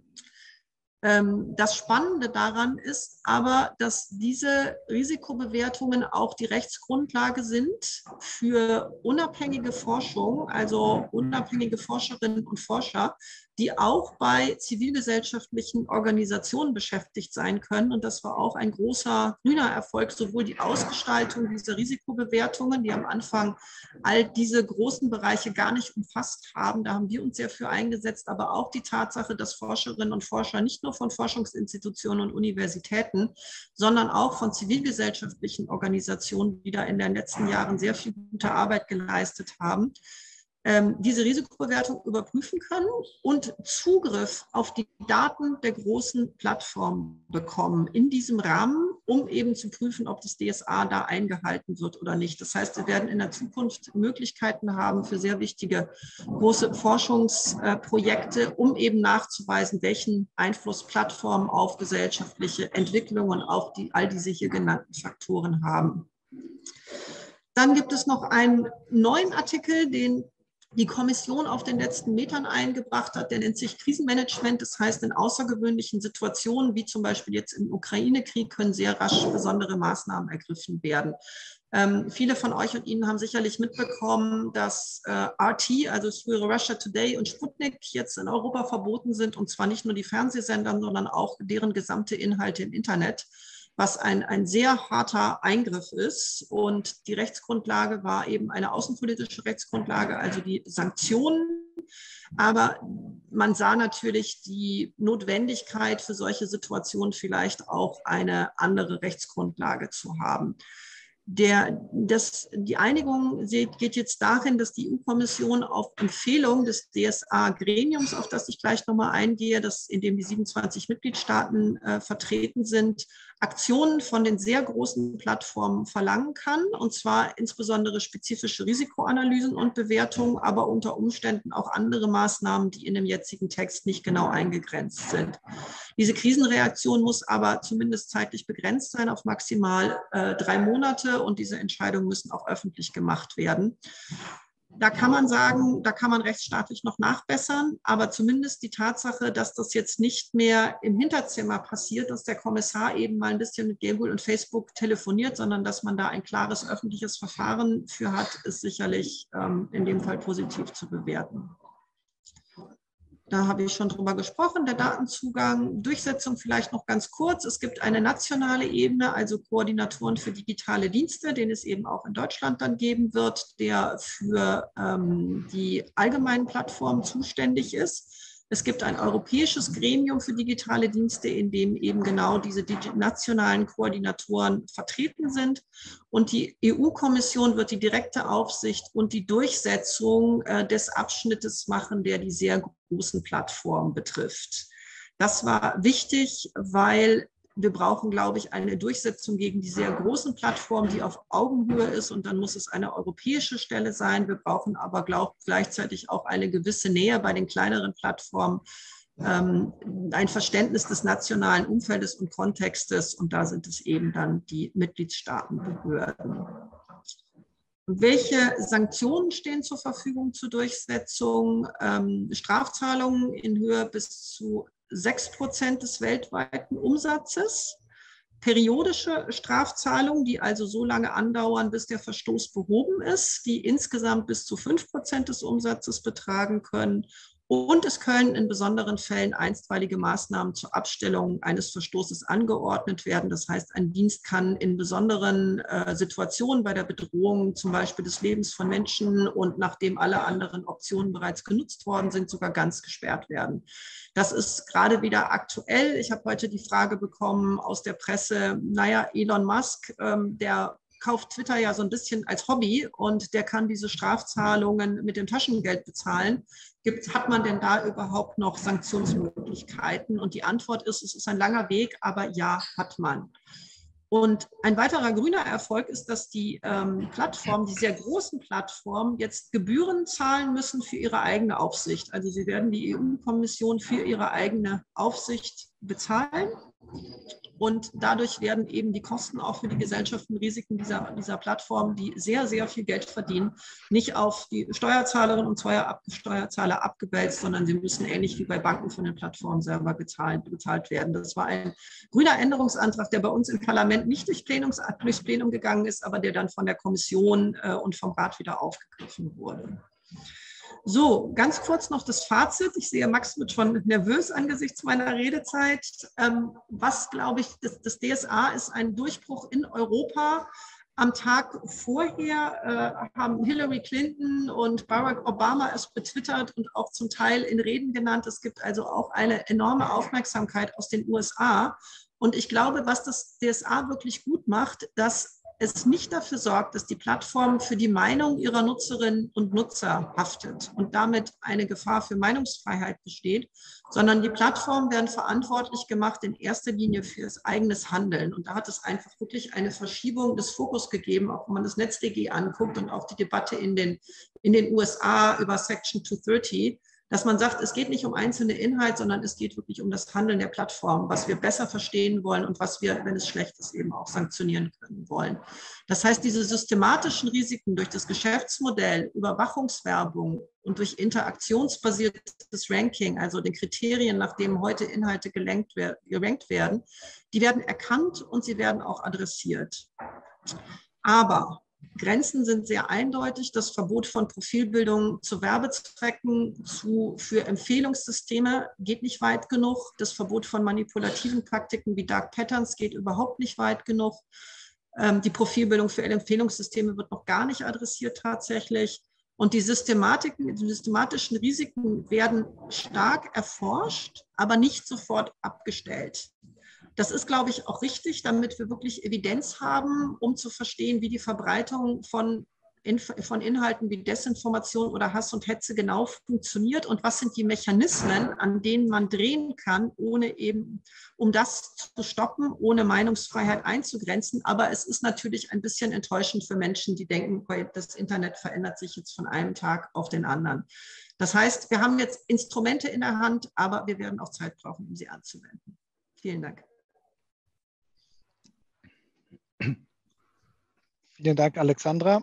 Das Spannende daran ist aber, dass diese Risikobewertungen auch die Rechtsgrundlage sind für unabhängige Forschung, also unabhängige Forscherinnen und Forscher, die auch bei zivilgesellschaftlichen Organisationen beschäftigt sein können. Und das war auch ein großer grüner Erfolg, sowohl die Ausgestaltung dieser Risikobewertungen, die am Anfang all diese großen Bereiche gar nicht umfasst haben. Da haben wir uns sehr für eingesetzt, aber auch die Tatsache, dass Forscherinnen und Forscher nicht nur von Forschungsinstitutionen und Universitäten, sondern auch von zivilgesellschaftlichen Organisationen, die da in den letzten Jahren sehr viel gute Arbeit geleistet haben, diese Risikobewertung überprüfen können und Zugriff auf die Daten der großen Plattformen bekommen in diesem Rahmen, um eben zu prüfen, ob das DSA da eingehalten wird oder nicht. Das heißt, wir werden in der Zukunft Möglichkeiten haben für sehr wichtige große Forschungsprojekte, um eben nachzuweisen, welchen Einfluss Plattformen auf gesellschaftliche Entwicklungen, auf all diese hier genannten Faktoren haben. Dann gibt es noch einen neuen Artikel, den die Kommission auf den letzten Metern eingebracht hat, der nennt sich Krisenmanagement. Das heißt, in außergewöhnlichen Situationen, wie zum Beispiel jetzt im Ukraine-Krieg, können sehr rasch besondere Maßnahmen ergriffen werden. Viele von euch und Ihnen haben sicherlich mitbekommen, dass RT, also frühere Russia Today und Sputnik, jetzt in Europa verboten sind, und zwar nicht nur die Fernsehsender, sondern auch deren gesamte Inhalte im Internet, was ein sehr harter Eingriff ist. Und die Rechtsgrundlage war eben eine außenpolitische Rechtsgrundlage, also die Sanktionen. Aber man sah natürlich die Notwendigkeit für solche Situationen vielleicht auch eine andere Rechtsgrundlage zu haben. Die Einigung geht jetzt darin, dass die EU-Kommission auf Empfehlung des DSA-Gremiums, auf das ich gleich nochmal eingehe, in dem die 27 Mitgliedstaaten vertreten sind, Aktionen von den sehr großen Plattformen verlangen kann, und zwar insbesondere spezifische Risikoanalysen und Bewertungen, aber unter Umständen auch andere Maßnahmen, die in dem jetzigen Text nicht genau eingegrenzt sind. Diese Krisenreaktion muss aber zumindest zeitlich begrenzt sein auf maximal 3 Monate, und diese Entscheidungen müssen auch öffentlich gemacht werden. Da kann man sagen, da kann man rechtsstaatlich noch nachbessern, aber zumindest die Tatsache, dass das jetzt nicht mehr im Hinterzimmer passiert, dass der Kommissar eben mal ein bisschen mit Google und Facebook telefoniert, sondern dass man da ein klares öffentliches Verfahren für hat, ist sicherlich in dem Fall positiv zu bewerten. Da habe ich schon drüber gesprochen, der Datenzugang, Durchsetzung vielleicht noch ganz kurz. Es gibt eine nationale Ebene, also Koordinatoren für digitale Dienste, den es eben auch in Deutschland dann geben wird, der für die allgemeinen Plattformen zuständig ist. Es gibt ein europäisches Gremium für digitale Dienste, in dem eben genau diese nationalen Koordinatoren vertreten sind. Und die EU-Kommission wird die direkte Aufsicht und die Durchsetzung des Abschnittes machen, der die sehr großen Plattformen betrifft. Das war wichtig, weil wir brauchen, glaube ich, eine Durchsetzung gegen die sehr großen Plattformen, die auf Augenhöhe ist, und dann muss es eine europäische Stelle sein. Wir brauchen aber gleichzeitig auch eine gewisse Nähe bei den kleineren Plattformen, ein Verständnis des nationalen Umfeldes und Kontextes, und da sind es eben dann die Mitgliedstaatenbehörden. Welche Sanktionen stehen zur Verfügung zur Durchsetzung? Strafzahlungen in Höhe bis zu 6% des weltweiten Umsatzes. Periodische Strafzahlungen, die also so lange andauern, bis der Verstoß behoben ist, die insgesamt bis zu 5% des Umsatzes betragen können. Und es können in besonderen Fällen einstweilige Maßnahmen zur Abstellung eines Verstoßes angeordnet werden. Das heißt, ein Dienst kann in besonderen Situationen bei der Bedrohung zum Beispiel des Lebens von Menschen und nachdem alle anderen Optionen bereits genutzt worden sind, sogar ganz gesperrt werden. Das ist gerade wieder aktuell. Ich habe heute die Frage bekommen aus der Presse, naja, Elon Musk, der kauft Twitter ja so ein bisschen als Hobby und der kann diese Strafzahlungen mit dem Taschengeld bezahlen. Hat man denn da überhaupt noch Sanktionsmöglichkeiten? Und die Antwort ist, es ist ein langer Weg, aber ja, hat man. Und ein weiterer grüner Erfolg ist, dass die Plattformen, die sehr großen Plattformen, jetzt Gebühren zahlen müssen für ihre eigene Aufsicht. Also sie werden die EU-Kommission für ihre eigene Aufsicht bezahlen. Und dadurch werden eben die Kosten auch für die Gesellschaften, Risiken dieser Plattformen, die sehr, sehr viel Geld verdienen, nicht auf die Steuerzahlerinnen und Steuerzahler abgewälzt, sondern sie müssen ähnlich wie bei Banken von den Plattformen selber bezahlt werden. Das war ein grüner Änderungsantrag, der bei uns im Parlament nicht durchs Plenum gegangen ist, aber der dann von der Kommission und vom Rat wieder aufgegriffen wurde. So, ganz kurz noch das Fazit. Ich sehe, Max wird schon nervös angesichts meiner Redezeit. Was, glaube ich, das DSA ist ein Durchbruch in Europa. Am Tag vorher haben Hillary Clinton und Barack Obama es betwittert und auch zum Teil in Reden genannt. Es gibt also auch eine enorme Aufmerksamkeit aus den USA. Und ich glaube, was das DSA wirklich gut macht, dass es nicht dafür sorgt, dass die Plattform für die Meinung ihrer Nutzerinnen und Nutzer haftet und damit eine Gefahr für Meinungsfreiheit besteht, sondern die Plattformen werden verantwortlich gemacht in erster Linie für das eigenes Handeln. Und da hat es einfach wirklich eine Verschiebung des Fokus gegeben, auch wenn man das NetzDG anguckt und auch die Debatte in den USA über Section 230, dass man sagt, es geht nicht um einzelne Inhalte, sondern es geht wirklich um das Handeln der Plattform, was wir besser verstehen wollen und was wir, wenn es schlecht ist, eben auch sanktionieren können wollen. Das heißt, diese systematischen Risiken durch das Geschäftsmodell, Überwachungswerbung und durch interaktionsbasiertes Ranking, also den Kriterien, nach denen heute Inhalte gerankt werden, die werden erkannt und sie werden auch adressiert. Aber Grenzen sind sehr eindeutig. Das Verbot von Profilbildung zu Werbezwecken, für Empfehlungssysteme geht nicht weit genug. Das Verbot von manipulativen Praktiken wie Dark Patterns geht überhaupt nicht weit genug. Die Profilbildung für Empfehlungssysteme wird noch gar nicht adressiert tatsächlich. Und die systematischen Risiken werden stark erforscht, aber nicht sofort abgestellt. Das ist, glaube ich, auch richtig, damit wir wirklich Evidenz haben, um zu verstehen, wie die Verbreitung von von Inhalten wie Desinformation oder Hass und Hetze genau funktioniert und was sind die Mechanismen, an denen man drehen kann, ohne eben, um das zu stoppen, ohne Meinungsfreiheit einzugrenzen. Aber es ist natürlich ein bisschen enttäuschend für Menschen, die denken, das Internet verändert sich jetzt von einem Tag auf den anderen. Das heißt, wir haben jetzt Instrumente in der Hand, aber wir werden auch Zeit brauchen, um sie anzuwenden. Vielen Dank. Vielen Dank, Alexandra.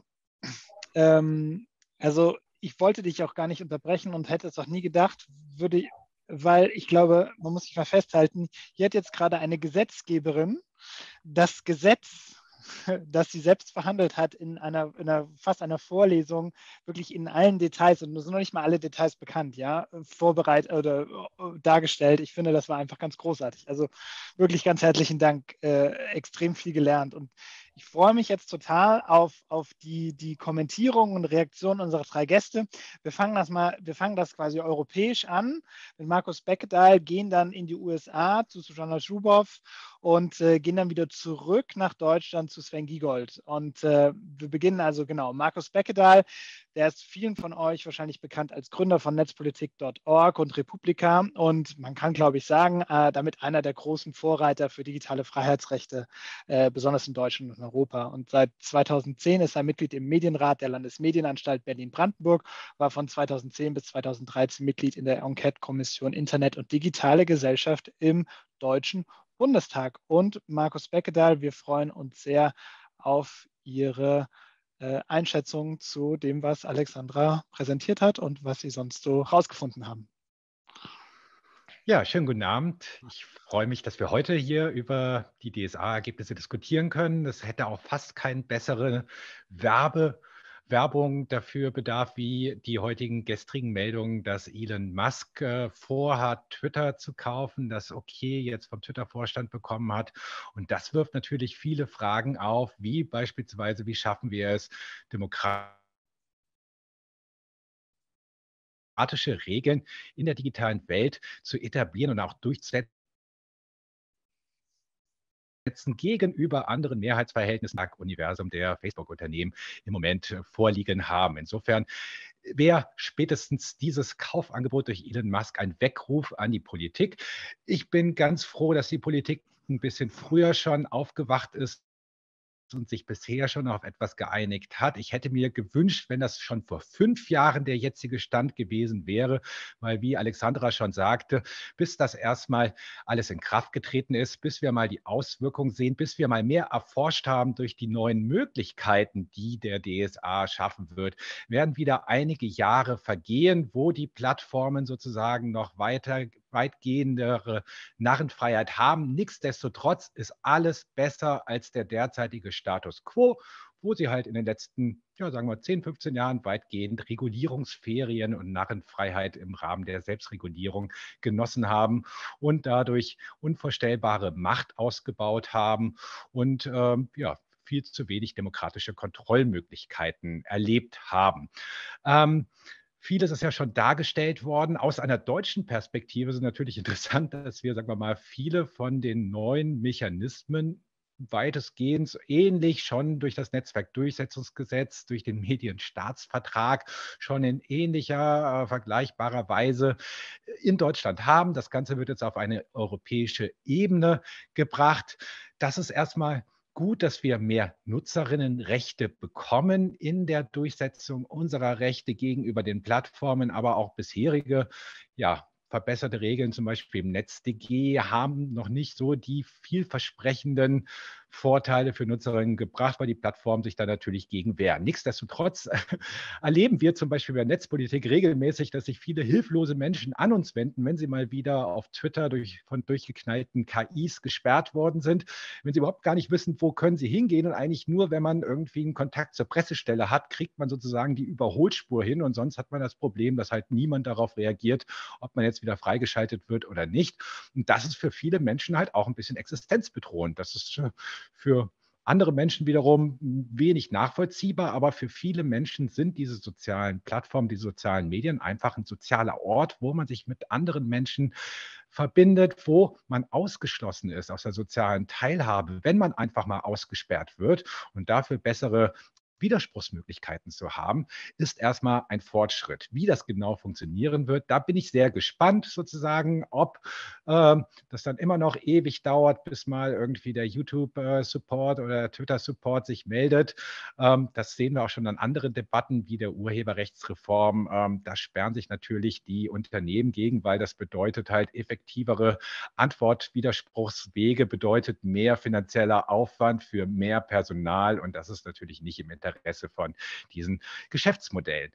Also ich wollte dich auch gar nicht unterbrechen und hätte es auch nie gedacht, weil ich glaube, man muss sich mal festhalten, hier hat jetzt gerade eine Gesetzgeberin das Gesetz, das sie selbst verhandelt hat, in fast einer Vorlesung, wirklich in allen Details, und es sind noch nicht mal alle Details bekannt, ja, vorbereitet oder dargestellt. Ich finde, das war einfach ganz großartig. Also wirklich ganz herzlichen Dank, extrem viel gelernt. Und ich freue mich jetzt total auf die Kommentierungen und Reaktionen unserer 3 Gäste. Wir fangen das quasi europäisch an mit Markus Beckedahl, gehen dann in die USA zu Susanna Schubow und gehen dann wieder zurück nach Deutschland zu Sven Giegold. Und wir beginnen also genau. Markus Beckedahl, der ist vielen von euch wahrscheinlich bekannt als Gründer von Netzpolitik.org und Republika. Und man kann, glaube ich, sagen, damit einer der großen Vorreiter für digitale Freiheitsrechte, besonders in Deutschland und in Europa. Und seit 2010 ist er Mitglied im Medienrat der Landesmedienanstalt Berlin-Brandenburg, war von 2010 bis 2013 Mitglied in der Enquete-Kommission Internet und digitale Gesellschaft im Deutschen Bundestag. Und Markus Beckedahl, wir freuen uns sehr auf Ihre Einschätzung zu dem, was Alexandra präsentiert hat und was Sie sonst so rausgefunden haben. Ja, schönen guten Abend. Ich freue mich, dass wir heute hier über die DSA-Ergebnisse diskutieren können. Es hätte auch fast keine bessere Werbung dafür bedarf, wie die heutigen gestrigen Meldungen, dass Elon Musk vorhat, Twitter zu kaufen, das okay jetzt vom Twitter-Vorstand bekommen hat. Und das wirft natürlich viele Fragen auf, wie beispielsweise, wie schaffen wir es, demokratische Regeln in der digitalen Welt zu etablieren und auch durchzusetzen gegenüber anderen Mehrheitsverhältnissen im Universum der Facebook-Unternehmen im Moment vorliegen haben. Insofern wäre spätestens dieses Kaufangebot durch Elon Musk ein Weckruf an die Politik. Ich bin ganz froh, dass die Politik ein bisschen früher schon aufgewacht ist und sich bisher schon auf etwas geeinigt hat. Ich hätte mir gewünscht, wenn das schon vor 5 Jahren der jetzige Stand gewesen wäre, weil wie Alexandra schon sagte, bis das erstmal alles in Kraft getreten ist, bis wir mal die Auswirkungen sehen, bis wir mal mehr erforscht haben durch die neuen Möglichkeiten, die der DSA schaffen wird, werden wieder einige Jahre vergehen, wo die Plattformen sozusagen noch weitgehendere Narrenfreiheit haben. Nichtsdestotrotz ist alles besser als der derzeitige Status quo, wo sie halt in den letzten, ja, sagen wir 10, 15 Jahren weitgehend Regulierungsferien und Narrenfreiheit im Rahmen der Selbstregulierung genossen haben und dadurch unvorstellbare Macht ausgebaut haben und ja, viel zu wenig demokratische Kontrollmöglichkeiten erlebt haben. Vieles ist ja schon dargestellt worden. Aus einer deutschen Perspektive ist es natürlich interessant, dass wir, sagen wir mal, viele von den neuen Mechanismen weitestgehend ähnlich schon durch das Netzwerkdurchsetzungsgesetz, durch den Medienstaatsvertrag schon in ähnlicher, vergleichbarer Weise in Deutschland haben. Das Ganze wird jetzt auf eine europäische Ebene gebracht. Das ist erstmal gut, dass wir mehr Nutzerinnenrechte bekommen in der Durchsetzung unserer Rechte gegenüber den Plattformen, aber auch bisherige, ja, verbesserte Regeln, zum Beispiel im NetzDG, haben noch nicht so die vielversprechenden Vorteile für Nutzerinnen gebracht, weil die Plattformen sich da natürlich gegen wehren. Nichtsdestotrotz erleben wir zum Beispiel bei Netzpolitik regelmäßig, dass sich viele hilflose Menschen an uns wenden, wenn sie mal wieder auf Twitter von durchgeknallten KIs gesperrt worden sind, wenn sie überhaupt gar nicht wissen, wo können sie hingehen und eigentlich nur, wenn man irgendwie einen Kontakt zur Pressestelle hat, kriegt man sozusagen die Überholspur hin und sonst hat man das Problem, dass halt niemand darauf reagiert, ob man jetzt wieder freigeschaltet wird oder nicht. Und das ist für viele Menschen halt auch ein bisschen existenzbedrohend. Das ist für andere Menschen wiederum wenig nachvollziehbar, aber für viele Menschen sind diese sozialen Plattformen, die sozialen Medien einfach ein sozialer Ort, wo man sich mit anderen Menschen verbindet, wo man ausgeschlossen ist aus der sozialen Teilhabe, wenn man einfach mal ausgesperrt wird und dafür bessere Widerspruchsmöglichkeiten zu haben, ist erstmal ein Fortschritt. Wie das genau funktionieren wird, da bin ich sehr gespannt sozusagen, ob das dann immer noch ewig dauert, bis mal irgendwie der YouTube-Support oder der Twitter-Support sich meldet. Das sehen wir auch schon an anderen Debatten wie der Urheberrechtsreform. Da sperren sich natürlich die Unternehmen gegen, weil das bedeutet halt effektivere Antwortwiderspruchswege, bedeutet mehr finanzieller Aufwand für mehr Personal und das ist natürlich nicht im Interesse von diesen Geschäftsmodellen.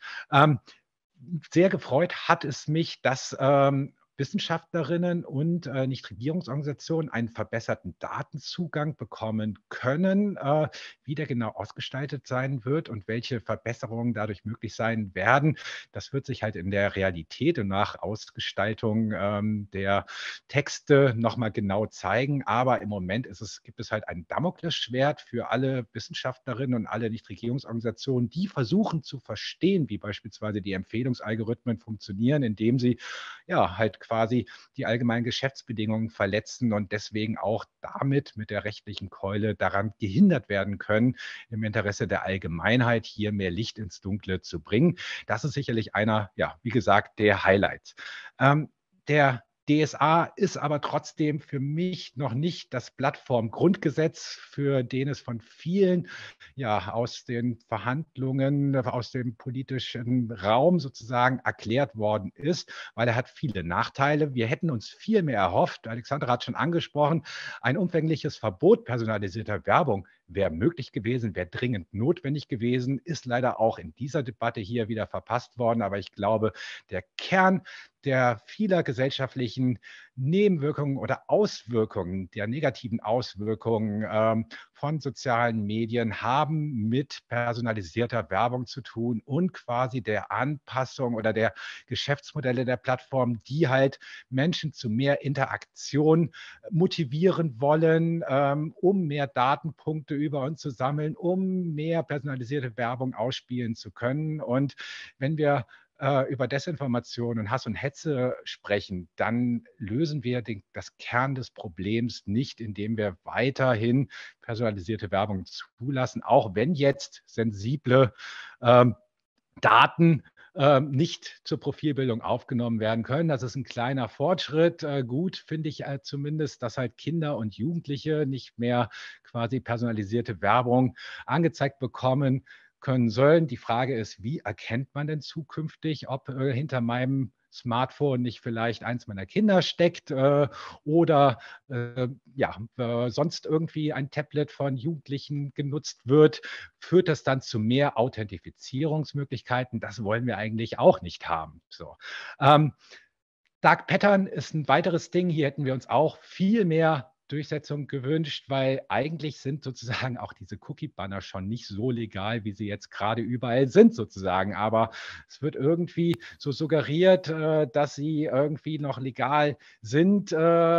Sehr gefreut hat es mich, dass Wissenschaftlerinnen und Nichtregierungsorganisationen einen verbesserten Datenzugang bekommen können, wie der genau ausgestaltet sein wird und welche Verbesserungen dadurch möglich sein werden. Das wird sich halt in der Realität und nach Ausgestaltung der Texte nochmal genau zeigen. Aber im Moment gibt es halt ein Damoklesschwert für alle Wissenschaftlerinnen und alle Nichtregierungsorganisationen, die versuchen zu verstehen, wie beispielsweise die Empfehlungsalgorithmen funktionieren, indem sie ja halt quasi die allgemeinen Geschäftsbedingungen verletzen und deswegen auch damit mit der rechtlichen Keule daran gehindert werden können, im Interesse der Allgemeinheit hier mehr Licht ins Dunkle zu bringen. Das ist sicherlich einer, ja, wie gesagt, der Highlights. Der DSA ist aber trotzdem für mich noch nicht das Plattformgrundgesetz, für den es von vielen ja, aus den Verhandlungen, aus dem politischen Raum sozusagen erklärt worden ist, weil er hat viele Nachteile. Wir hätten uns viel mehr erhofft, Alexandra hat schon angesprochen, ein umfängliches Verbot personalisierter Werbung wäre möglich gewesen, wäre dringend notwendig gewesen, ist leider auch in dieser Debatte hier wieder verpasst worden. Aber ich glaube, der Kern der vieler gesellschaftlichen Nebenwirkungen oder Auswirkungen, der negativen Auswirkungen von sozialen Medien haben mit personalisierter Werbung zu tun und quasi der Anpassung oder der Geschäftsmodelle der Plattform, die halt Menschen zu mehr Interaktion motivieren wollen, um mehr Datenpunkte über uns zu sammeln, um mehr personalisierte Werbung ausspielen zu können. Und wenn wir über Desinformation und Hass und Hetze sprechen, dann lösen wir das Kern des Problems nicht, indem wir weiterhin personalisierte Werbung zulassen, auch wenn jetzt sensible Daten nicht zur Profilbildung aufgenommen werden können. Das ist ein kleiner Fortschritt. Gut finde ich zumindest, dass halt Kinder und Jugendliche nicht mehr quasi personalisierte Werbung angezeigt bekommen können sollen. Die Frage ist, wie erkennt man denn zukünftig, ob hinter meinem Smartphone nicht vielleicht eins meiner Kinder steckt oder sonst irgendwie ein Tablet von Jugendlichen genutzt wird, führt das dann zu mehr Authentifizierungsmöglichkeiten? Das wollen wir eigentlich auch nicht haben. So. Dark Pattern ist ein weiteres Ding. Hier hätten wir uns auch viel mehr Durchsetzung gewünscht, weil eigentlich sind sozusagen auch diese Cookie-Banner schon nicht so legal, wie sie jetzt gerade überall sind sozusagen. Aber es wird irgendwie so suggeriert, dass sie irgendwie noch legal sind,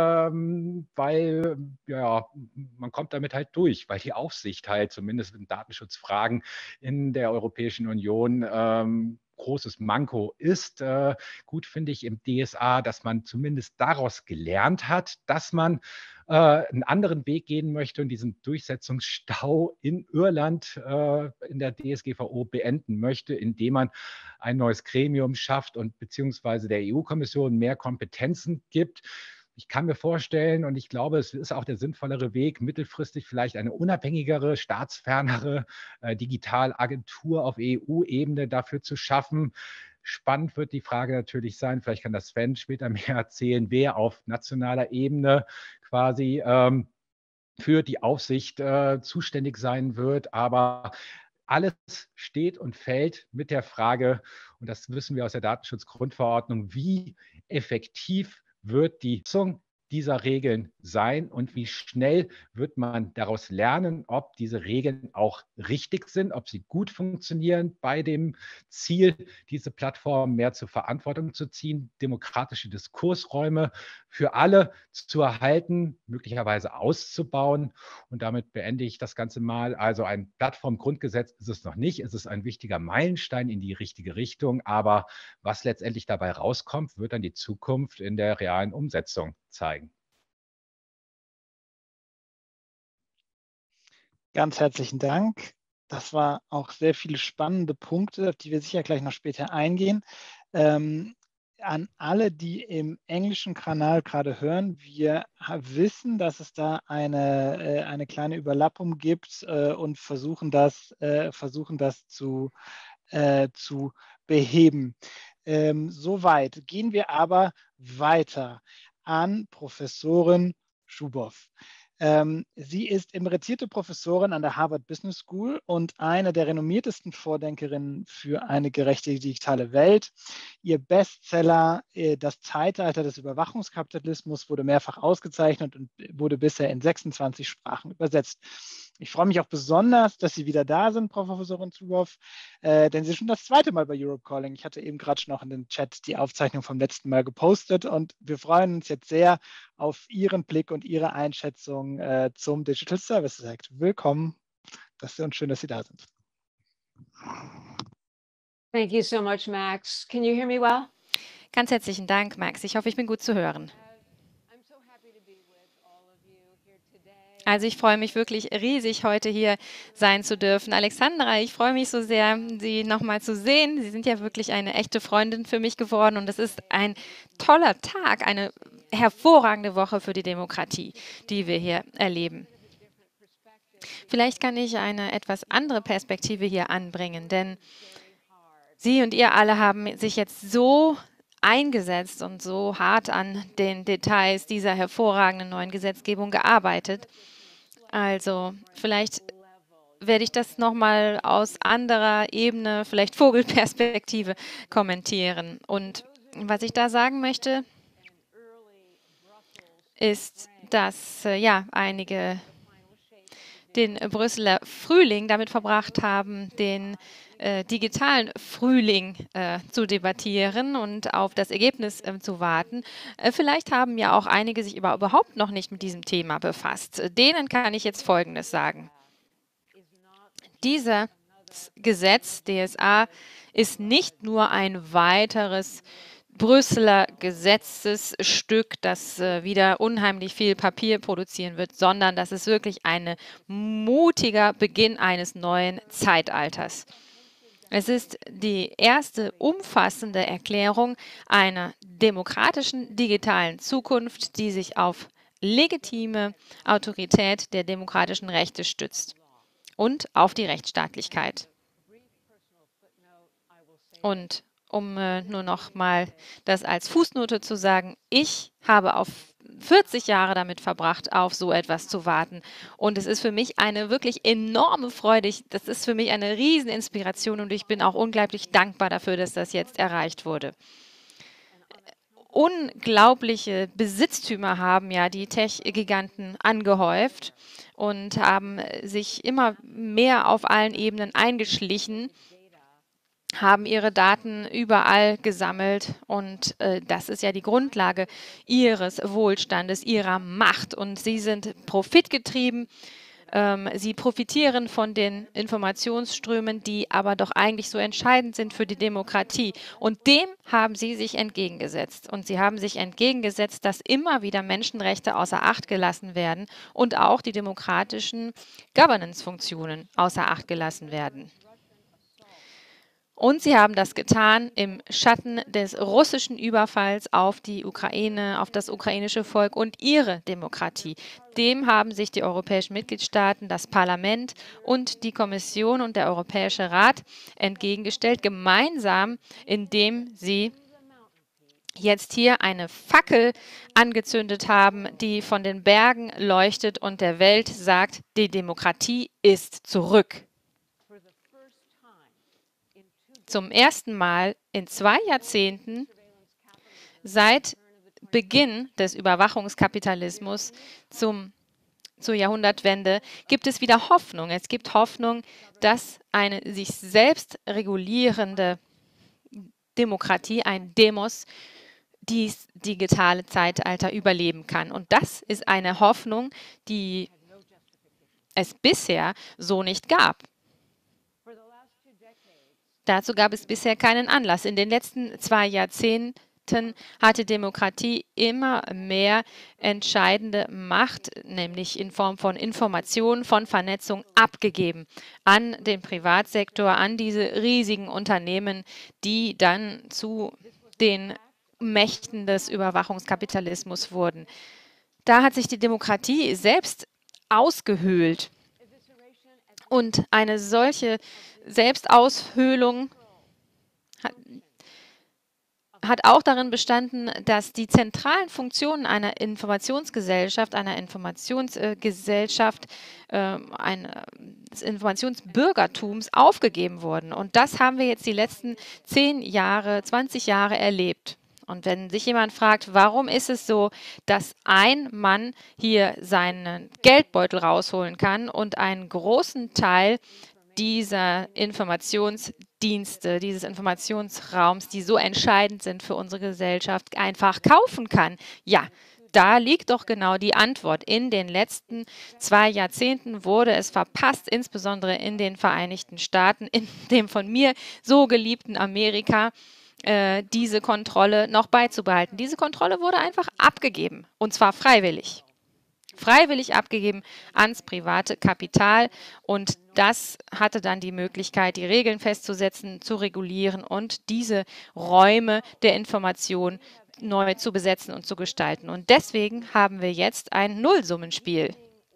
weil ja, man kommt damit halt durch, weil die Aufsicht halt zumindest in Datenschutzfragen in der Europäischen Union großes Manko ist. Gut finde ich im DSA, dass man zumindest daraus gelernt hat, dass man einen anderen Weg gehen möchte und diesen Durchsetzungsstau in Irland in der DSGVO beenden möchte, indem man ein neues Gremium schafft und beziehungsweise der EU-Kommission mehr Kompetenzen gibt. Ich kann mir vorstellen, und ich glaube, es ist auch der sinnvollere Weg, mittelfristig vielleicht eine unabhängigere, staatsfernere Digitalagentur auf EU-Ebene dafür zu schaffen. Spannend wird die Frage natürlich sein, vielleicht kann das Sven später mehr erzählen, wer auf nationaler Ebene quasi für die Aufsicht zuständig sein wird. Aber alles steht und fällt mit der Frage, und das wissen wir aus der Datenschutzgrundverordnung, wie effektiv wird die Nutzung dieser Regeln sein und wie schnell wird man daraus lernen, ob diese Regeln auch richtig sind, ob sie gut funktionieren bei dem Ziel, diese Plattform mehr zur Verantwortung zu ziehen, demokratische Diskursräume für alle zu erhalten, möglicherweise auszubauen. Und damit beende ich das Ganze mal. Also ein Plattformgrundgesetz ist es noch nicht. Es ist ein wichtiger Meilenstein in die richtige Richtung. Aber was letztendlich dabei rauskommt, wird dann die Zukunft in der realen Umsetzung zeigen. Ganz herzlichen Dank. Das war auch sehr viele spannende Punkte, auf die wir sicher gleich noch später eingehen. An alle, die im englischen Kanal gerade hören, wir wissen, dass es da eine kleine Überlappung gibt und versuchen das zu beheben. Soweit gehen wir aber weiter an Professorin Schubow. Sie ist emeritierte Professorin an der Harvard Business School und eine der renommiertesten Vordenkerinnen für eine gerechte digitale Welt. Ihr Bestseller Das Zeitalter des Überwachungskapitalismus wurde mehrfach ausgezeichnet und wurde bisher in 26 Sprachen übersetzt. Ich freue mich auch besonders, dass Sie wieder da sind, Professorin Zuboff, denn Sie sind schon das zweite Mal bei Europe Calling. Ich hatte eben gerade schon noch in den Chat die Aufzeichnung vom letzten Mal gepostet und wir freuen uns jetzt sehr auf Ihren Blick und Ihre Einschätzung zum Digital Services Act. Willkommen, und schön, dass Sie da sind. Thank you so much, Max. Can you hear me well? Ganz herzlichen Dank, Max. Ich hoffe, ich bin gut zu hören. Also ich freue mich wirklich riesig, heute hier sein zu dürfen. Alexandra, ich freue mich so sehr, Sie nochmal zu sehen. Sie sind ja wirklich eine echte Freundin für mich geworden und es ist ein toller Tag, eine hervorragende Woche für die Demokratie, die wir hier erleben. Vielleicht kann ich eine etwas andere Perspektive hier anbringen, denn Sie und ihr alle haben sich jetzt so eingesetzt und so hart an den Details dieser hervorragenden neuen Gesetzgebung gearbeitet. Also vielleicht werde ich das nochmal aus anderer Ebene, vielleicht Vogelperspektive, kommentieren. Und was ich da sagen möchte, ist, dass ja, einige den Brüsseler Frühling damit verbracht haben, den digitalen Frühling zu debattieren und auf das Ergebnis zu warten. Vielleicht haben ja auch einige sich überhaupt noch nicht mit diesem Thema befasst. Denen kann ich jetzt Folgendes sagen. Dieses Gesetz, DSA, ist nicht nur ein weiteres Brüsseler Gesetzesstück, das wieder unheimlich viel Papier produzieren wird, sondern das ist wirklich ein mutiger Beginn eines neuen Zeitalters. Es ist die erste umfassende Erklärung einer demokratischen digitalen Zukunft, die sich auf legitime Autorität der demokratischen Rechte stützt und auf die Rechtsstaatlichkeit. Und um nur noch mal das als Fußnote zu sagen, ich habe auf 40 Jahre damit verbracht, auf so etwas zu warten. Und es ist für mich eine wirklich enorme Freude. Das ist für mich eine Rieseninspiration und ich bin auch unglaublich dankbar dafür, dass das jetzt erreicht wurde. Unglaubliche Besitztümer haben ja die Tech-Giganten angehäuft und haben sich immer mehr auf allen Ebenen eingeschlichen, haben ihre Daten überall gesammelt und das ist ja die Grundlage ihres Wohlstandes, ihrer Macht und sie sind profitgetrieben. Sie profitieren von den Informationsströmen, die aber doch eigentlich so entscheidend sind für die Demokratie. Und dem haben sie sich entgegengesetzt. Und sie haben sich entgegengesetzt, dass immer wieder Menschenrechte außer Acht gelassen werden und auch die demokratischen Governance-Funktionen außer Acht gelassen werden. Und sie haben das getan im Schatten des russischen Überfalls auf die Ukraine, auf das ukrainische Volk und ihre Demokratie. Dem haben sich die europäischen Mitgliedstaaten, das Parlament und die Kommission und der Europäische Rat entgegengestellt, gemeinsam, indem sie jetzt hier eine Fackel angezündet haben, die von den Bergen leuchtet und der Welt sagt, die Demokratie ist zurück. Zum ersten Mal in 2 Jahrzehnten seit Beginn des Überwachungskapitalismus zur Jahrhundertwende gibt es wieder Hoffnung. Es gibt Hoffnung, dass eine sich selbst regulierende Demokratie, ein Demos, dieses digitale Zeitalter überleben kann. Und das ist eine Hoffnung, die es bisher so nicht gab. Dazu gab es bisher keinen Anlass. In den letzten 2 Jahrzehnten Jahrzehnten hat die Demokratie immer mehr entscheidende Macht, nämlich in Form von Informationen, von Vernetzung, abgegeben an den Privatsektor, an diese riesigen Unternehmen, die dann zu den Mächten des Überwachungskapitalismus wurden. Da hat sich die Demokratie selbst ausgehöhlt. Und eine solche Selbstaushöhlung hat auch darin bestanden, dass die zentralen Funktionen einer Informationsgesellschaft, des Informationsbürgertums aufgegeben wurden. Und das haben wir jetzt die letzten 10 Jahre, 20 Jahre erlebt. Und wenn sich jemand fragt, warum ist es so, dass ein Mann hier seinen Geldbeutel rausholen kann und einen großen Teil dieser Informationsdienste, dieses Informationsraums, die so entscheidend sind für unsere Gesellschaft, einfach kaufen kann? Ja, da liegt doch genau die Antwort. In den letzten 2 Jahrzehnten wurde es verpasst, insbesondere in den Vereinigten Staaten, in dem von mir so geliebten Amerika, diese Kontrolle noch beizubehalten. Diese Kontrolle wurde einfach abgegeben, und zwar freiwillig. Freiwillig abgegeben ans private Kapital, und das hatte dann die Möglichkeit, die Regeln festzusetzen, zu regulieren und diese Räume der Information neu zu besetzen und zu gestalten. Und deswegen haben wir jetzt ein Nullsummenspiel,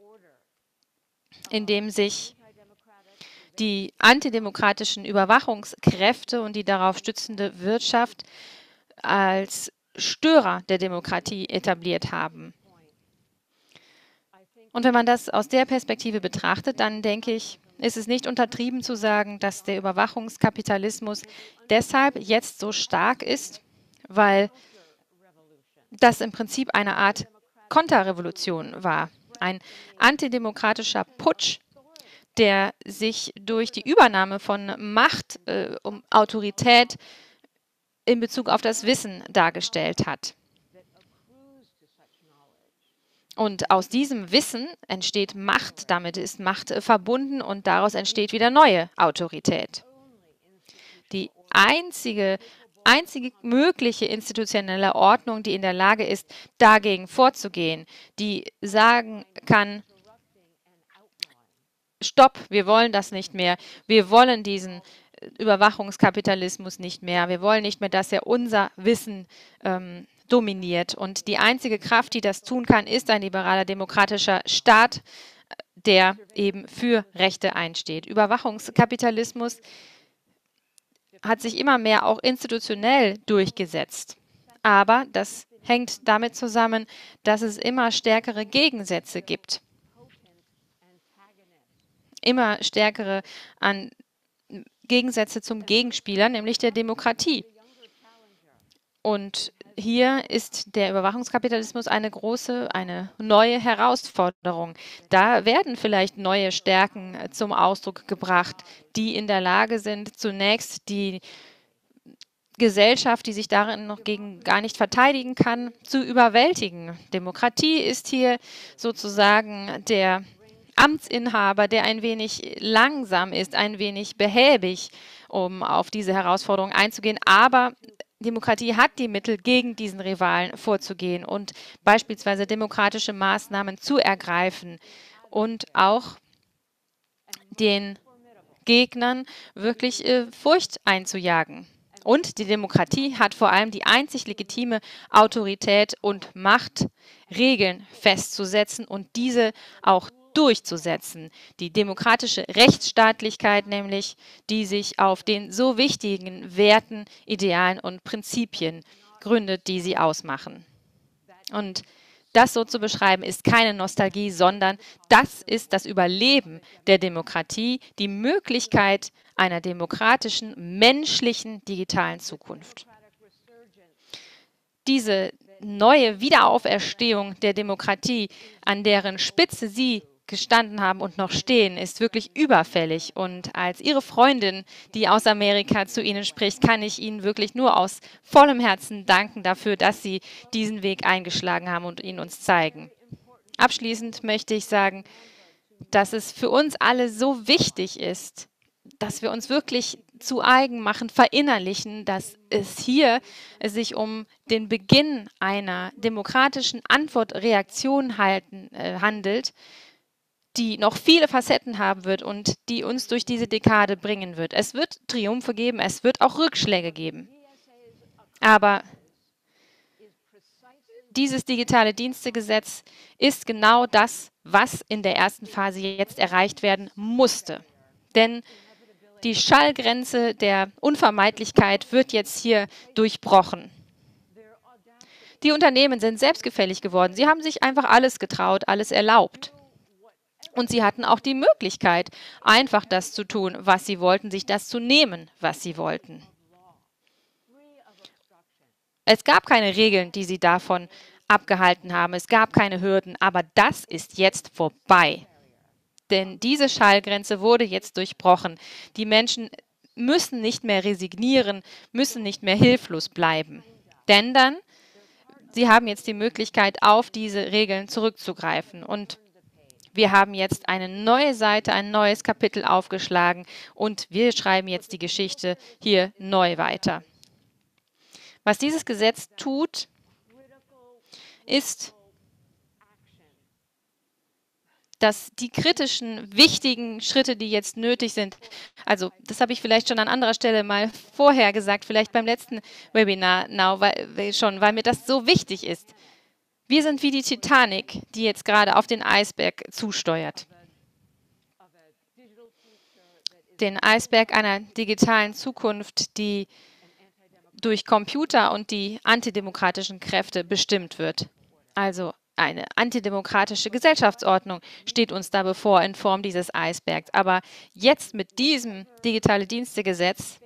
in dem sich die antidemokratischen Überwachungskräfte und die darauf stützende Wirtschaft als Störer der Demokratie etabliert haben. Und wenn man das aus der Perspektive betrachtet, dann denke ich, ist es nicht untertrieben zu sagen, dass der Überwachungskapitalismus deshalb jetzt so stark ist, weil das im Prinzip eine Art Konterrevolution war. Ein antidemokratischer Putsch, der sich durch die Übernahme von Macht, Autorität in Bezug auf das Wissen dargestellt hat. Und aus diesem Wissen entsteht Macht, damit ist Macht verbunden und daraus entsteht wieder neue Autorität. Die einzige mögliche institutionelle Ordnung, die in der Lage ist, dagegen vorzugehen, die sagen kann, Stopp, wir wollen das nicht mehr. Wir wollen diesen Überwachungskapitalismus nicht mehr. Wir wollen nicht mehr, dass er unser Wissen dominiert. Und die einzige Kraft, die das tun kann, ist ein liberaler demokratischer Staat, der eben für Rechte einsteht. Überwachungskapitalismus hat sich immer mehr auch institutionell durchgesetzt. Aber das hängt damit zusammen, dass es immer stärkere Gegensätze gibt. Immer stärkere Gegensätze zum Gegenspieler, nämlich der Demokratie. Und hier ist der Überwachungskapitalismus eine neue Herausforderung. Da werden vielleicht neue Stärken zum Ausdruck gebracht, die in der Lage sind, zunächst die Gesellschaft, die sich darin noch gegen gar nicht verteidigen kann, zu überwältigen. Demokratie ist hier sozusagen der Amtsinhaber, der ein wenig langsam ist, ein wenig behäbig, um auf diese Herausforderung einzugehen. Aber Demokratie hat die Mittel, gegen diesen Rivalen vorzugehen und beispielsweise demokratische Maßnahmen zu ergreifen und auch den Gegnern wirklich Furcht einzujagen. Und die Demokratie hat vor allem die einzig legitime Autorität und Macht, Regeln festzusetzen und diese auch durchzusetzen. Die demokratische Rechtsstaatlichkeit nämlich, die sich auf den so wichtigen Werten, Idealen und Prinzipien gründet, die sie ausmachen. Und das so zu beschreiben, ist keine Nostalgie, sondern das ist das Überleben der Demokratie, die Möglichkeit einer demokratischen, menschlichen, digitalen Zukunft. Diese neue Wiederauferstehung der Demokratie, an deren Spitze Sie gestanden haben und noch stehen, ist wirklich überfällig. Und als Ihre Freundin, die aus Amerika zu Ihnen spricht, kann ich Ihnen wirklich nur aus vollem Herzen danken dafür, dass Sie diesen Weg eingeschlagen haben und ihn uns zeigen. Abschließend möchte ich sagen, dass es für uns alle so wichtig ist, dass wir uns wirklich zu eigen machen, verinnerlichen, dass es hier sich um den Beginn einer demokratischen Antwortreaktion handelt, die noch viele Facetten haben wird und die uns durch diese Dekade bringen wird. Es wird Triumphe geben, es wird auch Rückschläge geben. Aber dieses digitale Dienstegesetz ist genau das, was in der ersten Phase jetzt erreicht werden musste. Denn die Schallgrenze der Unvermeidlichkeit wird jetzt hier durchbrochen. Die Unternehmen sind selbstgefällig geworden. Sie haben sich einfach alles getraut, alles erlaubt. Und sie hatten auch die Möglichkeit, einfach das zu tun, was sie wollten, sich das zu nehmen, was sie wollten. Es gab keine Regeln, die sie davon abgehalten haben. Es gab keine Hürden, aber das ist jetzt vorbei. Denn diese Schallgrenze wurde jetzt durchbrochen. Die Menschen müssen nicht mehr resignieren, müssen nicht mehr hilflos bleiben. Denn dann, sie haben jetzt die Möglichkeit, auf diese Regeln zurückzugreifen. Und wir haben jetzt eine neue Seite, ein neues Kapitel aufgeschlagen und wir schreiben jetzt die Geschichte hier neu weiter. Was dieses Gesetz tut, ist, dass die kritischen, wichtigen Schritte, die jetzt nötig sind, also das habe ich vielleicht schon an anderer Stelle mal vorher gesagt, vielleicht beim letzten Webinar weil mir das so wichtig ist. Wir sind wie die Titanic, die jetzt gerade auf den Eisberg zusteuert. Den Eisberg einer digitalen Zukunft, die durch Computer und die antidemokratischen Kräfte bestimmt wird. Also eine antidemokratische Gesellschaftsordnung steht uns da bevor in Form dieses Eisbergs. Aber jetzt mit diesem digitale Dienstegesetz,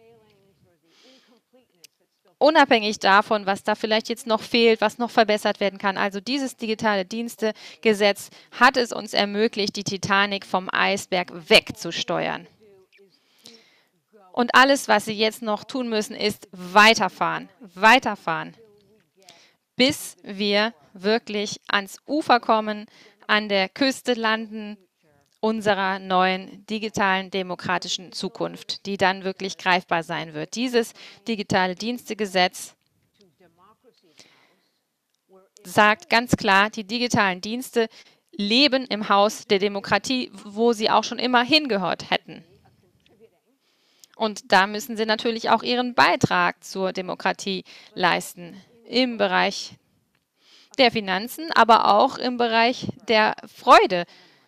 unabhängig davon, was da vielleicht jetzt noch fehlt, was noch verbessert werden kann. Also dieses digitale Dienstegesetz hat es uns ermöglicht, die Titanic vom Eisberg wegzusteuern. Und alles, was Sie jetzt noch tun müssen, ist weiterfahren, weiterfahren, bis wir wirklich ans Ufer kommen, an der Küste landen unserer neuen digitalen demokratischen Zukunft, die dann wirklich greifbar sein wird. Dieses digitale Dienstegesetz sagt ganz klar, die digitalen Dienste leben im Haus der Demokratie, wo sie auch schon immer hingehört hätten. Und da müssen sie natürlich auch ihren Beitrag zur Demokratie leisten, im Bereich der Finanzen, aber auch im Bereich der Freude.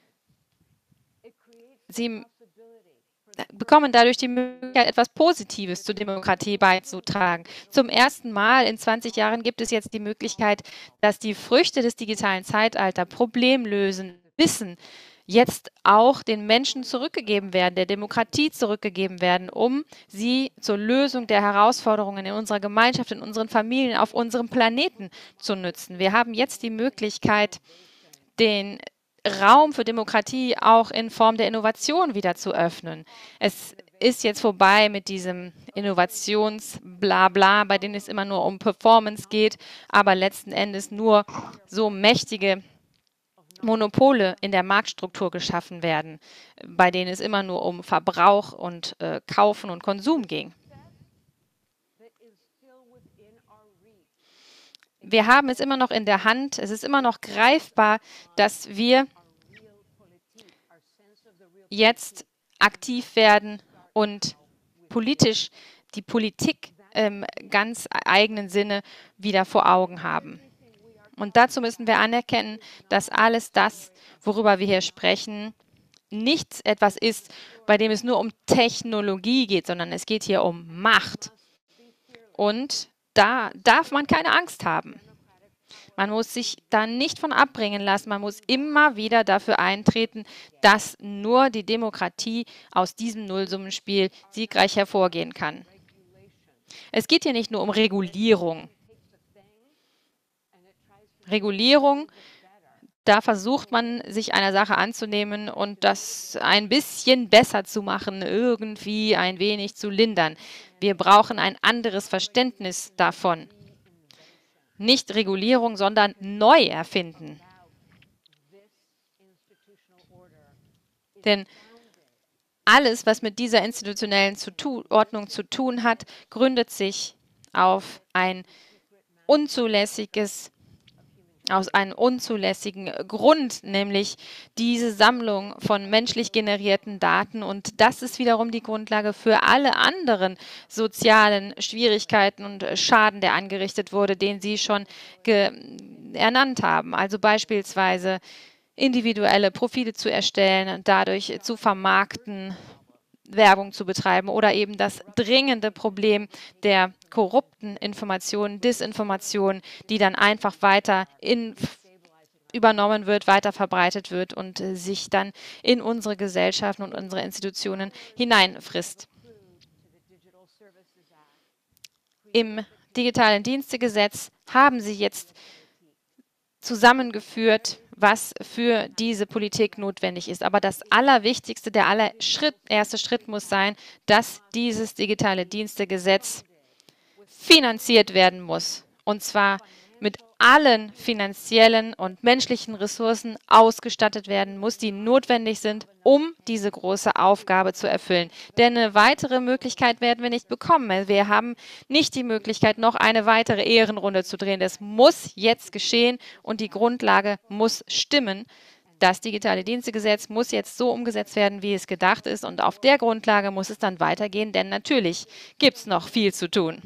Sie bekommen dadurch die Möglichkeit, etwas Positives zur Demokratie beizutragen. Zum ersten Mal in 20 Jahren gibt es jetzt die Möglichkeit, dass die Früchte des digitalen Zeitalters, Problemlösen, Wissen, jetzt auch den Menschen zurückgegeben werden, der Demokratie zurückgegeben werden, um sie zur Lösung der Herausforderungen in unserer Gemeinschaft, in unseren Familien, auf unserem Planeten zu nutzen. Wir haben jetzt die Möglichkeit, den Raum für Demokratie auch in Form der Innovation wieder zu öffnen. Es ist jetzt vorbei mit diesem Innovationsblabla, bei dem es immer nur um Performance geht, aber letzten Endes nur so mächtige Monopole in der Marktstruktur geschaffen werden, bei denen es immer nur um Verbrauch und Kaufen und Konsum ging. Wir haben es immer noch in der Hand, es ist immer noch greifbar, dass wir jetzt aktiv werden und politisch die Politik im ganz eigenen Sinne wieder vor Augen haben. Und dazu müssen wir anerkennen, dass alles das, worüber wir hier sprechen, nicht etwas ist, bei dem es nur um Technologie geht, sondern es geht hier um Macht. Und da darf man keine Angst haben. Man muss sich da nicht von abbringen lassen. Man muss immer wieder dafür eintreten, dass nur die Demokratie aus diesem Nullsummenspiel siegreich hervorgehen kann. Es geht hier nicht nur um Regulierung. Regulierung, da versucht man, sich einer Sache anzunehmen und das ein bisschen besser zu machen, irgendwie ein wenig zu lindern. Wir brauchen ein anderes Verständnis davon. Nicht Regulierung, sondern neu erfinden. Denn alles, was mit dieser institutionellen Ordnung zu tun hat, gründet sich auf ein aus einem unzulässigen Grund, nämlich diese Sammlung von menschlich generierten Daten. Und das ist wiederum die Grundlage für alle anderen sozialen Schwierigkeiten und Schaden, der angerichtet wurde, den Sie schon ernannt haben. Also beispielsweise individuelle Profile zu erstellen und dadurch zu vermarkten, Werbung zu betreiben oder eben das dringende Problem der korrupten Informationen, Desinformation, die dann einfach weiter übernommen wird, weiter verbreitet wird und sich dann in unsere Gesellschaften und unsere Institutionen hineinfrisst. Im digitalen Dienstegesetz haben Sie jetzt zusammengeführt, was für diese Politik notwendig ist. Aber das Allerwichtigste, der erste Schritt muss sein, dass dieses digitale Dienstegesetz finanziert werden muss. Und zwar mit allen finanziellen und menschlichen Ressourcen ausgestattet werden muss, die notwendig sind, um diese große Aufgabe zu erfüllen. Denn eine weitere Möglichkeit werden wir nicht bekommen. Wir haben nicht die Möglichkeit, noch eine weitere Ehrenrunde zu drehen. Das muss jetzt geschehen und die Grundlage muss stimmen. Das digitale Dienstegesetz muss jetzt so umgesetzt werden, wie es gedacht ist. Und auf der Grundlage muss es dann weitergehen, denn natürlich gibt es noch viel zu tun,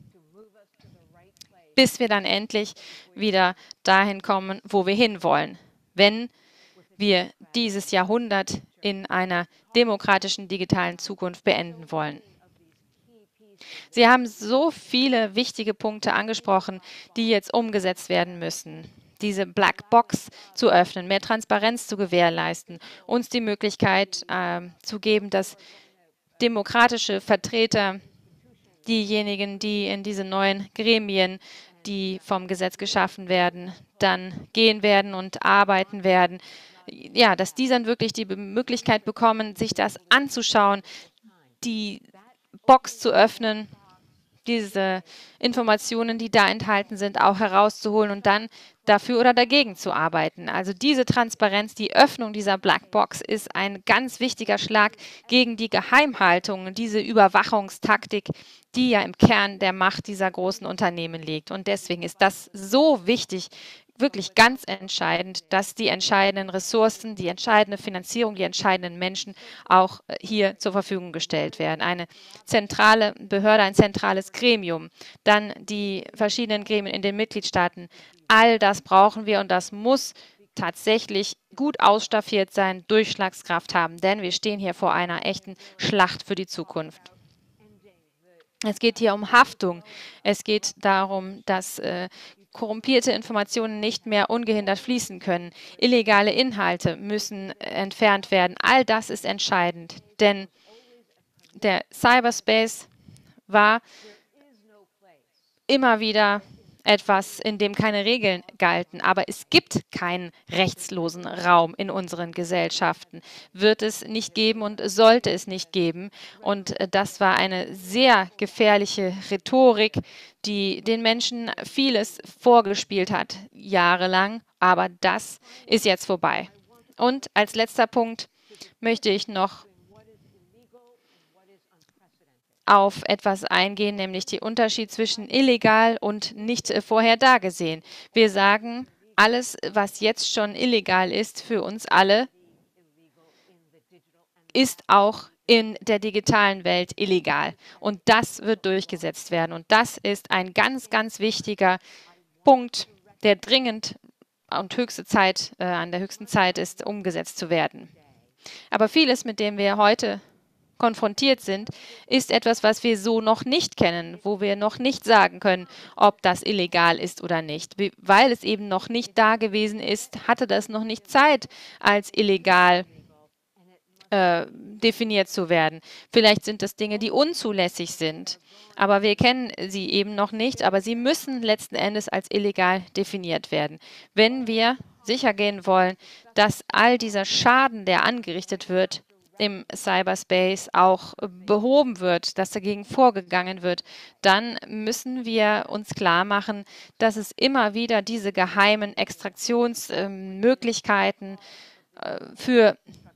bis wir dann endlich wieder dahin kommen, wo wir hinwollen, wenn wir dieses Jahrhundert in einer demokratischen digitalen Zukunft beenden wollen. Sie haben so viele wichtige Punkte angesprochen, die jetzt umgesetzt werden müssen. Diese Black Box zu öffnen, mehr Transparenz zu gewährleisten, uns die Möglichkeit zu geben, dass demokratische Vertreter, diejenigen, die in diese neuen Gremien, die vom Gesetz geschaffen werden, dann gehen werden und arbeiten werden, ja, dass die dann wirklich die Möglichkeit bekommen, sich das anzuschauen, die Box zu öffnen, diese Informationen, die da enthalten sind, auch herauszuholen und dann dafür oder dagegen zu arbeiten. Also diese Transparenz, die Öffnung dieser Blackbox ist ein ganz wichtiger Schlag gegen die Geheimhaltung, diese Überwachungstaktik, die ja im Kern der Macht dieser großen Unternehmen liegt. Und deswegen ist das so wichtig, wirklich ganz entscheidend, dass die entscheidenden Ressourcen, die entscheidende Finanzierung, die entscheidenden Menschen auch hier zur Verfügung gestellt werden. Eine zentrale Behörde, ein zentrales Gremium, dann die verschiedenen Gremien in den Mitgliedstaaten. All das brauchen wir und das muss tatsächlich gut ausstaffiert sein, Durchschlagskraft haben, denn wir stehen hier vor einer echten Schlacht für die Zukunft. Es geht hier um Haftung. Es geht darum, dass korrumpierte Informationen nicht mehr ungehindert fließen können. Illegale Inhalte müssen entfernt werden. All das ist entscheidend, denn der Cyberspace war immer wieder etwas, in dem keine Regeln galten. Aber es gibt keinen rechtslosen Raum in unseren Gesellschaften. Wird es nicht geben und sollte es nicht geben. Und das war eine sehr gefährliche Rhetorik, die den Menschen vieles vorgespielt hat, jahrelang. Aber das ist jetzt vorbei. Und als letzter Punkt möchte ich noch auf etwas eingehen, nämlich den Unterschied zwischen illegal und nicht vorher dagesehen. Wir sagen, alles, was jetzt schon illegal ist für uns alle, ist auch in der digitalen Welt illegal. Und das wird durchgesetzt werden. Und das ist ein ganz, ganz wichtiger Punkt, der dringend und an der höchsten Zeit ist, umgesetzt zu werden. Aber vieles, mit dem wir heute konfrontiert sind, ist etwas, was wir so noch nicht kennen, wo wir noch nicht sagen können, ob das illegal ist oder nicht. Weil es eben noch nicht da gewesen ist, hatte das noch nicht Zeit, als illegal definiert zu werden. Vielleicht sind das Dinge, die unzulässig sind, aber wir kennen sie eben noch nicht, aber sie müssen letzten Endes als illegal definiert werden. Wenn wir sicher gehen wollen, dass all dieser Schaden, der angerichtet wird, im Cyberspace auch behoben wird, dass dagegen vorgegangen wird, dann müssen wir uns klar machen, dass es immer wieder diese geheimen Extraktionsmöglichkeiten für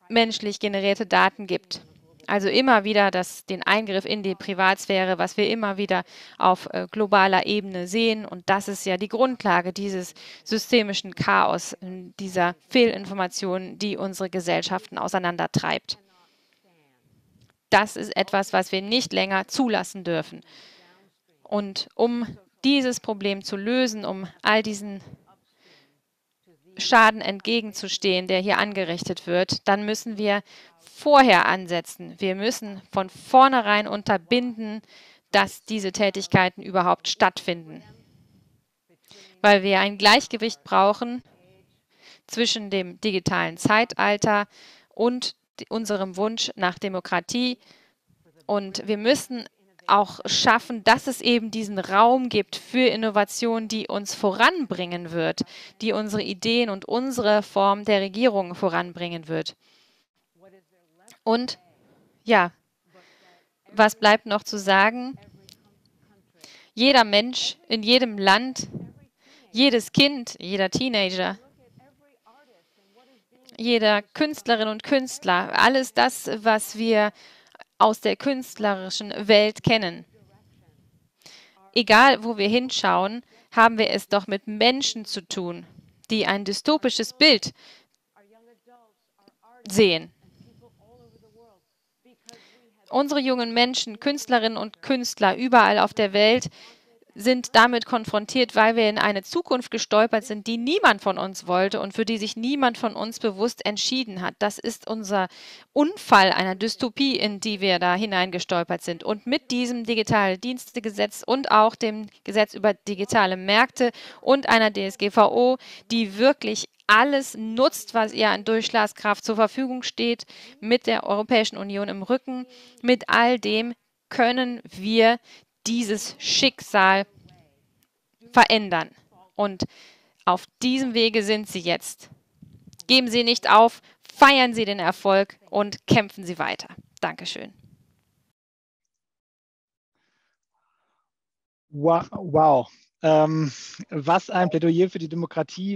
menschlich generierte Daten gibt. Also immer wieder den Eingriff in die Privatsphäre, was wir immer wieder auf globaler Ebene sehen. Und das ist ja die Grundlage dieses systemischen Chaos, dieser Fehlinformation, die unsere Gesellschaften auseinandertreibt. Das ist etwas, was wir nicht länger zulassen dürfen. Und um dieses Problem zu lösen, um all diesen Schaden entgegenzustehen, der hier angerichtet wird, dann müssen wir vorher ansetzen. Wir müssen von vornherein unterbinden, dass diese Tätigkeiten überhaupt stattfinden. Weil wir ein Gleichgewicht brauchen zwischen dem digitalen Zeitalter und unserem Wunsch nach Demokratie. Und wir müssen auch schaffen, dass es eben diesen Raum gibt für Innovation, die uns voranbringen wird, die unsere Ideen und unsere Form der Regierung voranbringen wird. Und ja, was bleibt noch zu sagen? Jeder Mensch in jedem Land, jedes Kind, jeder Teenager, jeder Künstlerin und Künstler, alles das, was wir aus der künstlerischen Welt kennen. Egal, wo wir hinschauen, haben wir es doch mit Menschen zu tun, die ein dystopisches Bild sehen. Unsere jungen Menschen, Künstlerinnen und Künstler überall auf der Welt sind damit konfrontiert, weil wir in eine Zukunft gestolpert sind, die niemand von uns wollte und für die sich niemand von uns bewusst entschieden hat. Das ist unser Unfall einer Dystopie, in die wir da hineingestolpert sind. Und mit diesem Digitaldienstegesetz und auch dem Gesetz über digitale Märkte und einer DSGVO, die wirklich alles nutzt, was ihr an Durchschlagskraft zur Verfügung steht, mit der Europäischen Union im Rücken, mit all dem können wir dieses Schicksal verändern. Und auf diesem Wege sind Sie jetzt. Geben Sie nicht auf, feiern Sie den Erfolg und kämpfen Sie weiter. Dankeschön. Wow. Was ein Plädoyer für die Demokratie,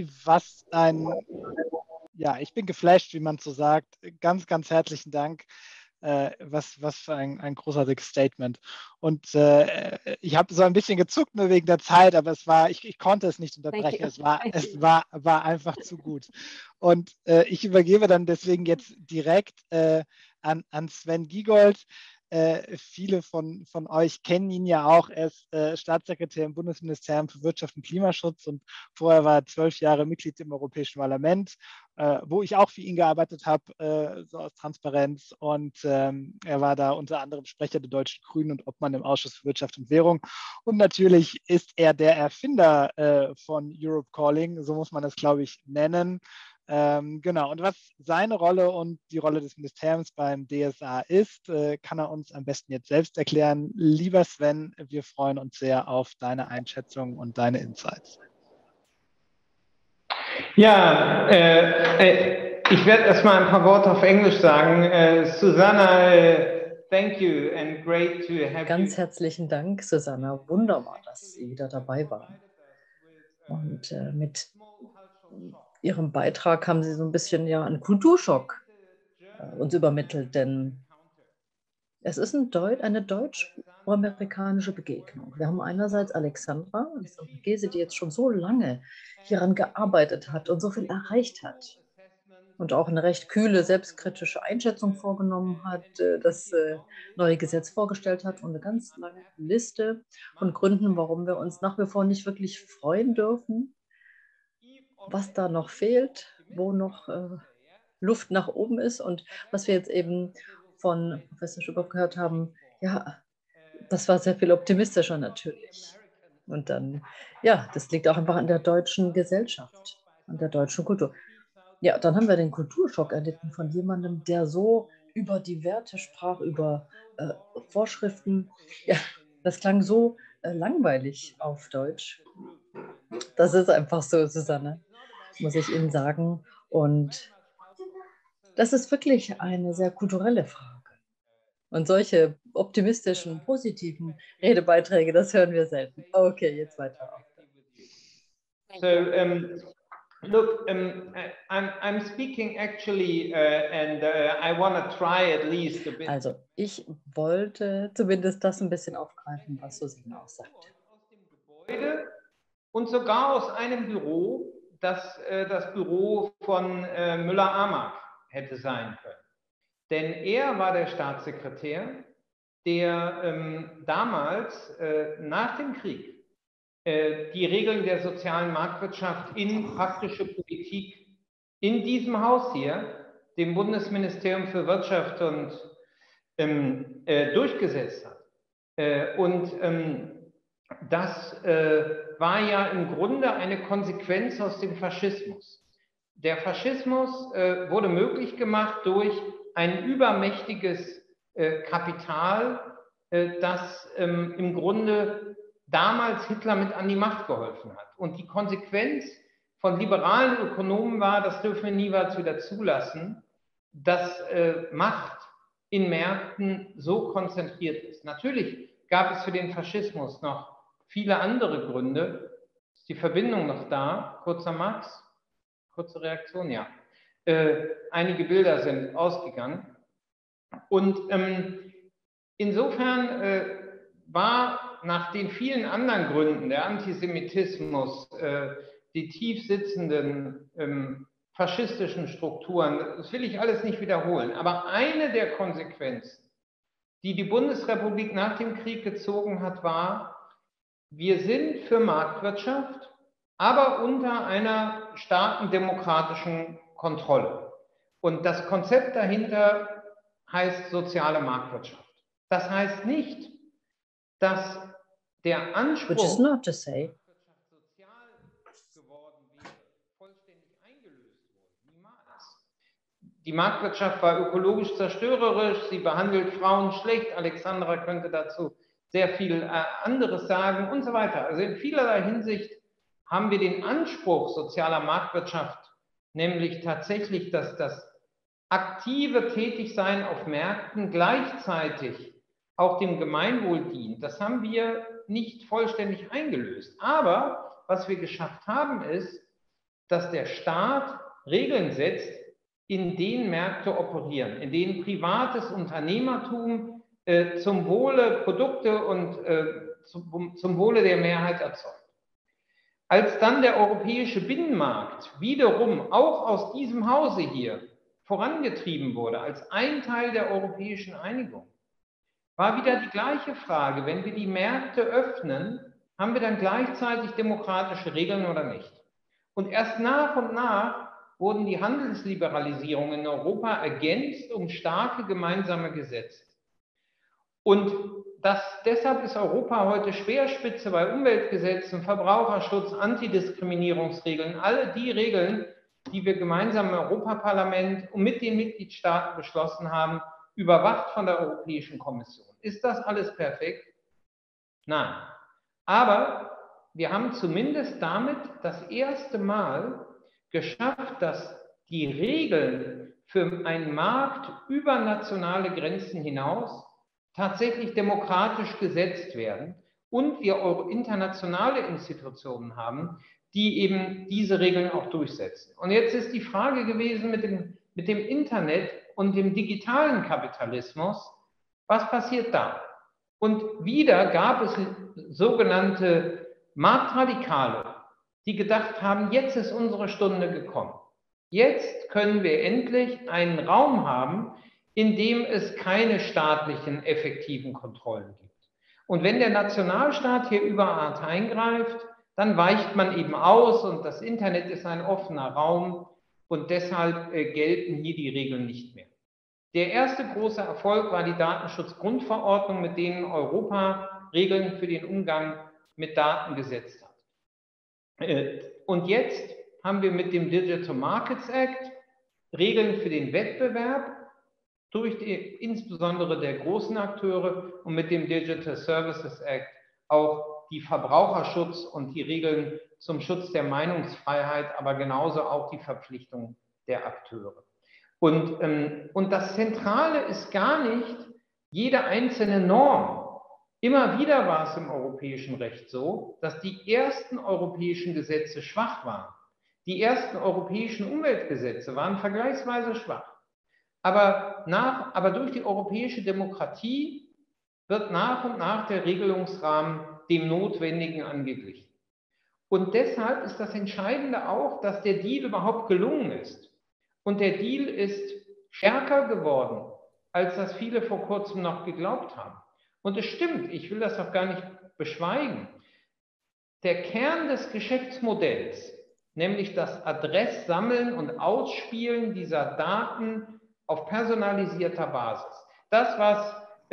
ich bin geflasht, wie man so sagt. Ganz, ganz herzlichen Dank. Was für ein großartiges Statement. Und ich habe so ein bisschen gezuckt nur wegen der Zeit, aber ich konnte es nicht unterbrechen. Es war einfach zu gut. Und ich übergebe dann deswegen jetzt direkt an Sven Giegold. Viele von euch kennen ihn ja auch. Er ist Staatssekretär im Bundesministerium für Wirtschaft und Klimaschutz und vorher war er 12 Jahre Mitglied im Europäischen Parlament, wo ich auch für ihn gearbeitet habe, so aus Transparenz. Und er war da unter anderem Sprecher der Deutschen Grünen und Obmann im Ausschuss für Wirtschaft und Währung. Und natürlich ist er der Erfinder von Europe Calling, so muss man es, glaube ich, nennen. Genau, und was seine Rolle und die Rolle des Ministeriums beim DSA ist, kann er uns am besten jetzt selbst erklären. Lieber Sven, wir freuen uns sehr auf deine Einschätzung und deine Insights. Ja, ich werde erstmal ein paar Worte auf Englisch sagen. Susanna, thank you and great to have you. Ganz herzlichen Dank, Susanna. Wunderbar, dass Sie wieder dabei waren. Und mit Ihrem Beitrag haben Sie so ein bisschen einen Kulturschock uns übermittelt, denn es ist eine deutsch-amerikanische Begegnung. Wir haben einerseits Alexandra Gese, die jetzt schon so lange hieran gearbeitet hat und so viel erreicht hat und auch eine recht kühle, selbstkritische Einschätzung vorgenommen hat, das neue Gesetz vorgestellt hat und eine ganz lange Liste von Gründen, warum wir uns nach wie vor nicht wirklich freuen dürfen, was da noch fehlt, wo noch Luft nach oben ist und was wir jetzt eben von Professor Schubert gehört haben, ja, das war sehr viel optimistischer natürlich. Und dann, ja, das liegt auch einfach an der deutschen Gesellschaft, an der deutschen Kultur. Ja, dann haben wir den Kulturschock erlitten von jemandem, der so über die Werte sprach, über Vorschriften. Ja, das klang so langweilig auf Deutsch. Das ist einfach so, Susanne, muss ich Ihnen sagen. Und das ist wirklich eine sehr kulturelle Frage. Und solche optimistischen, positiven Redebeiträge, das hören wir selten. Okay, jetzt weiter. So, Look, I'm speaking actually, and I want to try at least a bit. Also, ich wollte zumindest das ein bisschen aufgreifen, was Susanne auch sagt. Aus dem Gebäude und sogar aus einem Büro, das das Büro von Müller-Amack hätte sein können. Denn er war der Staatssekretär, der damals nach dem Krieg die Regeln der sozialen Marktwirtschaft in praktische Politik in diesem Haus hier, dem Bundesministerium für Wirtschaft und durchgesetzt hat. Das war ja im Grunde eine Konsequenz aus dem Faschismus. Der Faschismus wurde möglich gemacht durch ein übermächtiges Kapital, das im Grunde damals Hitler mit an die Macht geholfen hat. Und die Konsequenz von liberalen Ökonomen war, das dürfen wir niemals wieder zulassen, dass Macht in Märkten so konzentriert ist. Natürlich gab es für den Faschismus noch viele andere Gründe. Ist die Verbindung noch da? Kurzer Max? Kurze Reaktion, ja. Einige Bilder sind ausgegangen. Und insofern war nach den vielen anderen Gründen, der Antisemitismus, die tief sitzenden faschistischen Strukturen, das will ich alles nicht wiederholen, aber eine der Konsequenzen, die die Bundesrepublik nach dem Krieg gezogen hat, war, wir sind für Marktwirtschaft, aber unter einer starken demokratischen Kontrolle. Und das Konzept dahinter heißt soziale Marktwirtschaft. Das heißt nicht, dass der Anspruch, Which is not to say, sozial geworden wäre, vollständig eingelöst wurde. Niemals. Die Marktwirtschaft war ökologisch zerstörerisch, sie behandelt Frauen schlecht. Alexandra könnte dazu sehr viel anderes sagen und so weiter. Also in vielerlei Hinsicht haben wir den Anspruch sozialer Marktwirtschaft, nämlich tatsächlich, dass das aktive Tätigsein auf Märkten gleichzeitig auch dem Gemeinwohl dient. Das haben wir nicht vollständig eingelöst. Aber was wir geschafft haben, ist, dass der Staat Regeln setzt, in denen Märkte operieren, in denen privates Unternehmertum zum Wohle Produkte und zum Wohle der Mehrheit erzeugt. Als dann der europäische Binnenmarkt wiederum auch aus diesem Hause hier vorangetrieben wurde, als ein Teil der europäischen Einigung, war wieder die gleiche Frage, wenn wir die Märkte öffnen, haben wir dann gleichzeitig demokratische Regeln oder nicht? Und erst nach und nach wurden die Handelsliberalisierungen in Europa ergänzt um starke gemeinsame Gesetze. Und deshalb ist Europa heute Speerspitze bei Umweltgesetzen, Verbraucherschutz, Antidiskriminierungsregeln, alle die Regeln, die wir gemeinsam im Europaparlament und mit den Mitgliedstaaten beschlossen haben, überwacht von der Europäischen Kommission. Ist das alles perfekt? Nein. Aber wir haben zumindest damit das erste Mal geschafft, dass die Regeln für einen Markt über nationale Grenzen hinaus tatsächlich demokratisch gesetzt werden und wir internationale Institutionen haben, die eben diese Regeln auch durchsetzen. Und jetzt ist die Frage gewesen mit dem Internet und dem digitalen Kapitalismus, was passiert da? Und wieder gab es sogenannte Marktradikale, die gedacht haben, jetzt ist unsere Stunde gekommen. Jetzt können wir endlich einen Raum haben, in dem es keine staatlichen effektiven Kontrollen gibt. Und wenn der Nationalstaat hier überart eingreift, dann weicht man eben aus und das Internet ist ein offener Raum und deshalb gelten hier die Regeln nicht mehr. Der erste große Erfolg war die Datenschutzgrundverordnung, mit denen Europa Regeln für den Umgang mit Daten gesetzt hat. Und jetzt haben wir mit dem Digital Markets Act Regeln für den Wettbewerb durch insbesondere der großen Akteure und mit dem Digital Services Act auch die Verbraucherschutz und die Regeln zum Schutz der Meinungsfreiheit, aber genauso auch die Verpflichtung der Akteure. Und das Zentrale ist gar nicht jede einzelne Norm. Immer wieder war es im europäischen Recht so, dass die ersten europäischen Gesetze schwach waren. Die ersten europäischen Umweltgesetze waren vergleichsweise schwach. Aber durch die europäische Demokratie wird nach und nach der Regelungsrahmen dem Notwendigen angeglichen. Und deshalb ist das Entscheidende auch, dass der Deal überhaupt gelungen ist. Und der Deal ist stärker geworden, als das viele vor kurzem noch geglaubt haben. Und es stimmt, ich will das auch gar nicht beschweigen. Der Kern des Geschäftsmodells, nämlich das Adresssammeln und Ausspielen dieser Daten auf personalisierter Basis, das, was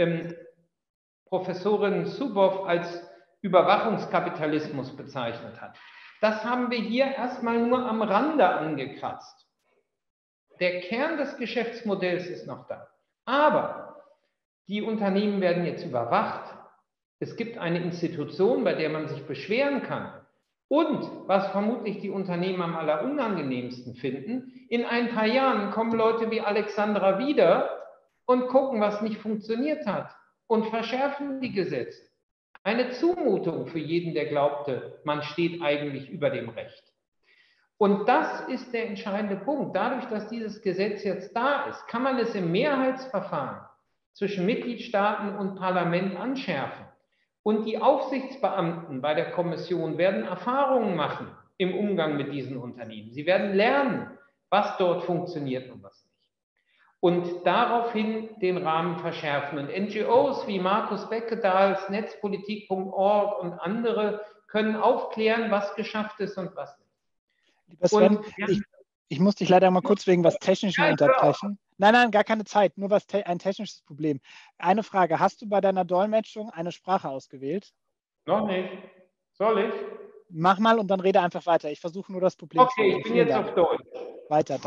Professorin Zuboff als Überwachungskapitalismus bezeichnet hat, das haben wir hier erstmal nur am Rande angekratzt. Der Kern des Geschäftsmodells ist noch da. Aber die Unternehmen werden jetzt überwacht. Es gibt eine Institution, bei der man sich beschweren kann. Und, was vermutlich die Unternehmen am allerunangenehmsten finden, in ein paar Jahren kommen Leute wie Alexandra wieder und gucken, was nicht funktioniert hat und verschärfen die Gesetze. Eine Zumutung für jeden, der glaubte, man steht eigentlich über dem Recht. Und das ist der entscheidende Punkt. Dadurch, dass dieses Gesetz jetzt da ist, kann man es im Mehrheitsverfahren zwischen Mitgliedstaaten und Parlament anschärfen. Und die Aufsichtsbeamten bei der Kommission werden Erfahrungen machen im Umgang mit diesen Unternehmen. Sie werden lernen, was dort funktioniert und was nicht. Und daraufhin den Rahmen verschärfen. Und NGOs wie Markus Beckedahls, Netzpolitik.org und andere können aufklären, was geschafft ist und was nicht. Lieber Sven, ich muss dich leider mal kurz wegen was Technischem unterbrechen. Nein, gar keine Zeit, nur ein technisches Problem. Eine Frage, hast du bei deiner Dolmetschung eine Sprache ausgewählt? Noch nicht. Soll ich? Mach mal und dann rede einfach weiter. Ich versuche nur das Problem zu lösen. Okay, ich bin jetzt auf Deutsch. Weiter,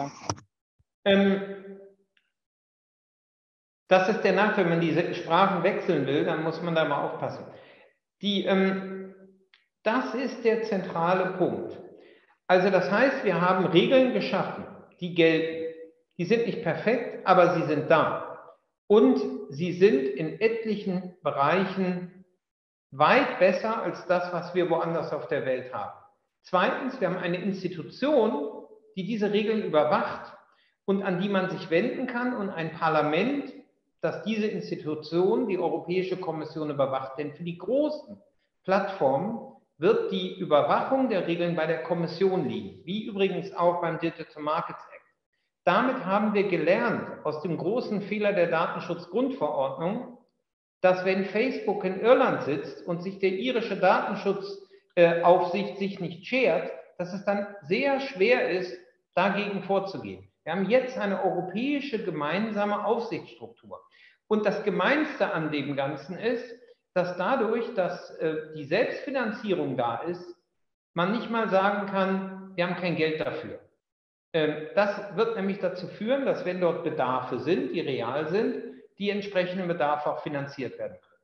danke. Das ist der Nachteil, wenn man diese Sprachen wechseln will, dann muss man da mal aufpassen. Das ist der zentrale Punkt. Also das heißt, wir haben Regeln geschaffen, die gelten. Die sind nicht perfekt, aber sie sind da. Und sie sind in etlichen Bereichen weit besser als das, was wir woanders auf der Welt haben. Zweitens, wir haben eine Institution, die diese Regeln überwacht und an die man sich wenden kann und ein Parlament, das diese Institution, die Europäische Kommission, überwacht. Denn für die großen Plattformen wird die Überwachung der Regeln bei der Kommission liegen, wie übrigens auch beim Digital Markets Act. Damit haben wir gelernt aus dem großen Fehler der Datenschutzgrundverordnung, dass wenn Facebook in Irland sitzt und sich der irische Datenschutzaufsicht sich nicht schert, dass es dann sehr schwer ist, dagegen vorzugehen. Wir haben jetzt eine europäische gemeinsame Aufsichtsstruktur. Und das Gemeinste an dem Ganzen ist, dass dadurch, dass die Selbstfinanzierung da ist, man nicht mal sagen kann, wir haben kein Geld dafür. Das wird nämlich dazu führen, dass wenn dort Bedarfe sind, die real sind, die entsprechenden Bedarfe auch finanziert werden können.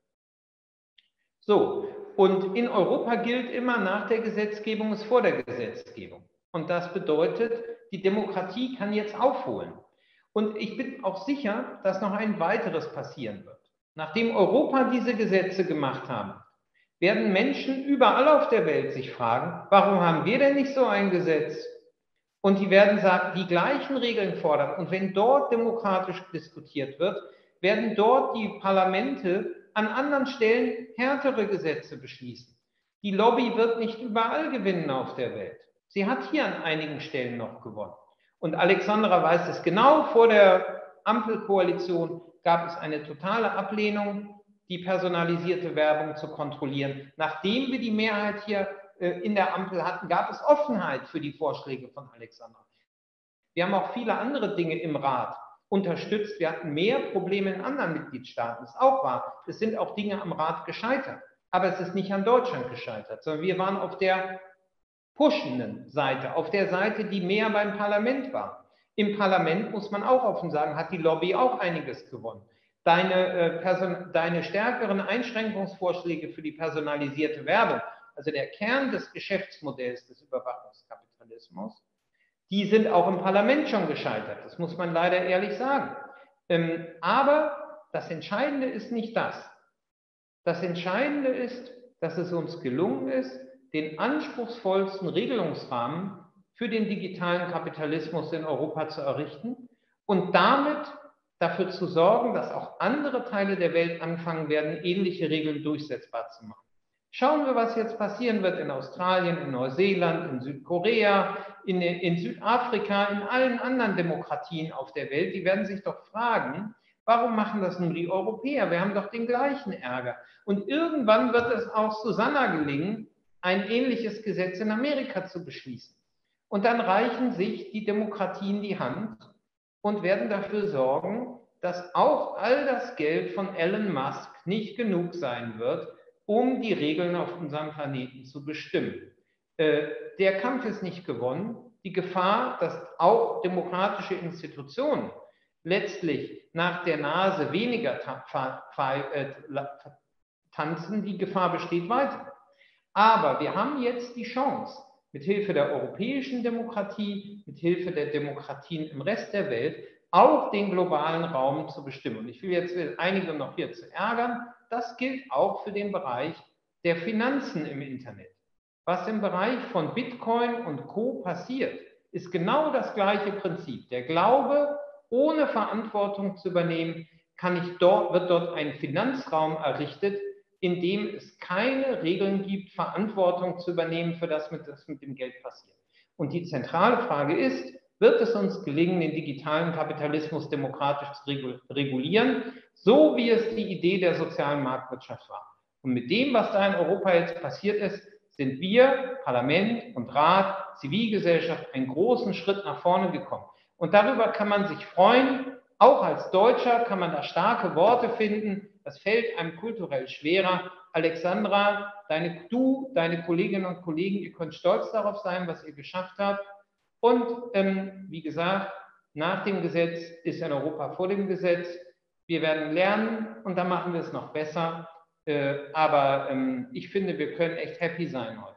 So, und in Europa gilt immer, nach der Gesetzgebung ist vor der Gesetzgebung. Und das bedeutet, die Demokratie kann jetzt aufholen. Und ich bin auch sicher, dass noch ein weiteres passieren wird. Nachdem Europa diese Gesetze gemacht haben, werden Menschen überall auf der Welt sich fragen, warum haben wir denn nicht so ein Gesetz? Und die werden sagen, die gleichen Regeln fordern. Und wenn dort demokratisch diskutiert wird, werden dort die Parlamente an anderen Stellen härtere Gesetze beschließen. Die Lobby wird nicht überall gewinnen auf der Welt. Sie hat hier an einigen Stellen noch gewonnen. Und Alexandra weiß es genau, vor der Ampelkoalition gab es eine totale Ablehnung, die personalisierte Werbung zu kontrollieren. Nachdem wir die Mehrheit hier in der Ampel hatten, gab es Offenheit für die Vorschläge von Alexandra. Wir haben auch viele andere Dinge im Rat unterstützt. Wir hatten mehr Probleme in anderen Mitgliedstaaten. Das ist auch wahr. Es sind auch Dinge am Rat gescheitert. Aber es ist nicht an Deutschland gescheitert, sondern wir waren auf der pushenden Seite, auf der Seite, die mehr beim Parlament war. Im Parlament, muss man auch offen sagen, hat die Lobby auch einiges gewonnen. Deine stärkeren Einschränkungsvorschläge für die personalisierte Werbung, also der Kern des Geschäftsmodells des Überwachungskapitalismus, die sind auch im Parlament schon gescheitert. Das muss man leider ehrlich sagen. Aber das Entscheidende ist nicht das. Das Entscheidende ist, dass es uns gelungen ist, den anspruchsvollsten Regelungsrahmen für den digitalen Kapitalismus in Europa zu errichten und damit dafür zu sorgen, dass auch andere Teile der Welt anfangen werden, ähnliche Regeln durchsetzbar zu machen. Schauen wir, was jetzt passieren wird in Australien, in Neuseeland, in Südkorea, in Südafrika, in allen anderen Demokratien auf der Welt. Die werden sich doch fragen, warum machen das nur die Europäer? Wir haben doch den gleichen Ärger. Und irgendwann wird es auch Susanna gelingen, ein ähnliches Gesetz in Amerika zu beschließen. Und dann reichen sich die Demokratien die Hand und werden dafür sorgen, dass auch all das Geld von Elon Musk nicht genug sein wird, um die Regeln auf unserem Planeten zu bestimmen. Der Kampf ist nicht gewonnen. Die Gefahr, dass auch demokratische Institutionen letztlich nach der Nase weniger tanzen, die Gefahr besteht weiter. Aber wir haben jetzt die Chance, mithilfe der europäischen Demokratie, mithilfe der Demokratien im Rest der Welt, auch den globalen Raum zu bestimmen. Und ich will jetzt einige noch hier zu ärgern, das gilt auch für den Bereich der Finanzen im Internet. Was im Bereich von Bitcoin und Co. passiert, ist genau das gleiche Prinzip. Der Glaube, ohne Verantwortung zu übernehmen, wird dort ein Finanzraum errichtet, in dem es keine Regeln gibt, Verantwortung zu übernehmen für das mit dem Geld passiert. Und die zentrale Frage ist, wird es uns gelingen, den digitalen Kapitalismus demokratisch zu regulieren, so wie es die Idee der sozialen Marktwirtschaft war. Und mit dem, was da in Europa jetzt passiert ist, sind wir, Parlament und Rat, Zivilgesellschaft, einen großen Schritt nach vorne gekommen. Und darüber kann man sich freuen. Auch als Deutscher kann man da starke Worte finden. Das fällt einem kulturell schwerer. Alexandra, deine Kolleginnen und Kollegen, ihr könnt stolz darauf sein, was ihr geschafft habt. Und wie gesagt, nach dem Gesetz ist in Europa vor dem Gesetz. Wir werden lernen und dann machen wir es noch besser. Aber ich finde, wir können echt happy sein heute.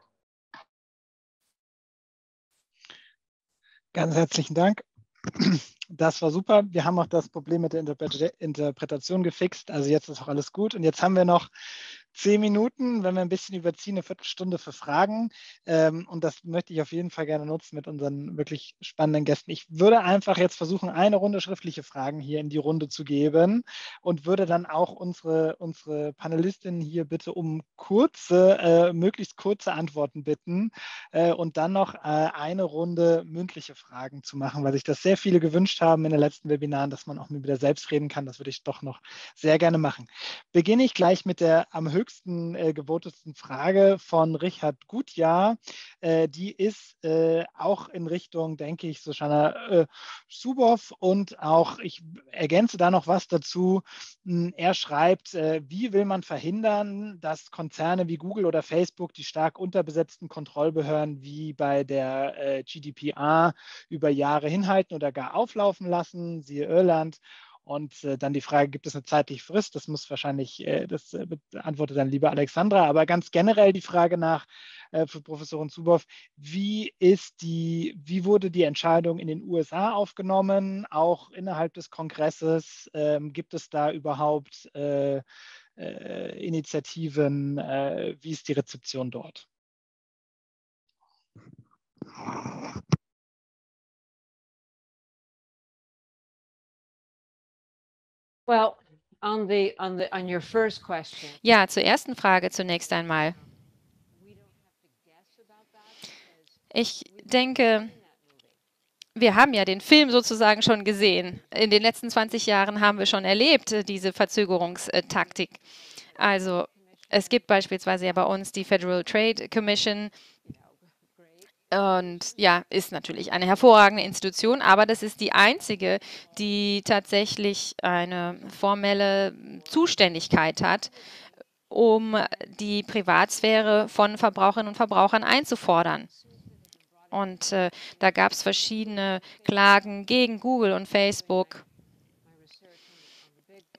Ganz herzlichen Dank. Das war super. Wir haben auch das Problem mit der Interpretation gefixt. Also jetzt ist auch alles gut. Und jetzt haben wir noch 10 Minuten, wenn wir ein bisschen überziehen, eine Viertelstunde für Fragen. Und das möchte ich auf jeden Fall gerne nutzen mit unseren wirklich spannenden Gästen. Ich würde einfach jetzt versuchen, eine Runde schriftliche Fragen hier in die Runde zu geben und würde dann auch unsere Panelistinnen hier bitte um möglichst kurze Antworten bitten und dann noch eine Runde mündliche Fragen zu machen, weil sich das sehr viele gewünscht haben in den letzten Webinaren, dass man auch mal wieder selbst reden kann. Das würde ich doch noch sehr gerne machen. Beginne ich gleich mit der am höchsten gewotetsten Frage von Richard Gutjahr. Die ist auch in Richtung, denke ich, Shoshana Zuboff und auch, ich ergänze da noch was dazu. Er schreibt, wie will man verhindern, dass Konzerne wie Google oder Facebook die stark unterbesetzten Kontrollbehörden wie bei der GDPR über Jahre hinhalten oder gar auflaufen lassen, siehe Irland. Und dann die Frage, gibt es eine zeitliche Frist? Das muss wahrscheinlich, das beantwortet dann lieber Alexandra. Aber ganz generell die Frage nach für Professorin Zuboff, wie wurde die Entscheidung in den USA aufgenommen, auch innerhalb des Kongresses? Gibt es da überhaupt Initiativen? Wie ist die Rezeption dort? Well, on your first question. Ja, zur ersten Frage zunächst einmal. Ich denke, wir haben ja den Film sozusagen schon gesehen. In den letzten 20 Jahren haben wir schon erlebt, diese Verzögerungstaktik. Also es gibt beispielsweise ja bei uns die Federal Trade Commission. Und ja, ist natürlich eine hervorragende Institution, aber das ist die einzige, die tatsächlich eine formelle Zuständigkeit hat, um die Privatsphäre von Verbraucherinnen und Verbrauchern einzufordern. Und da gab es verschiedene Klagen gegen Google und Facebook.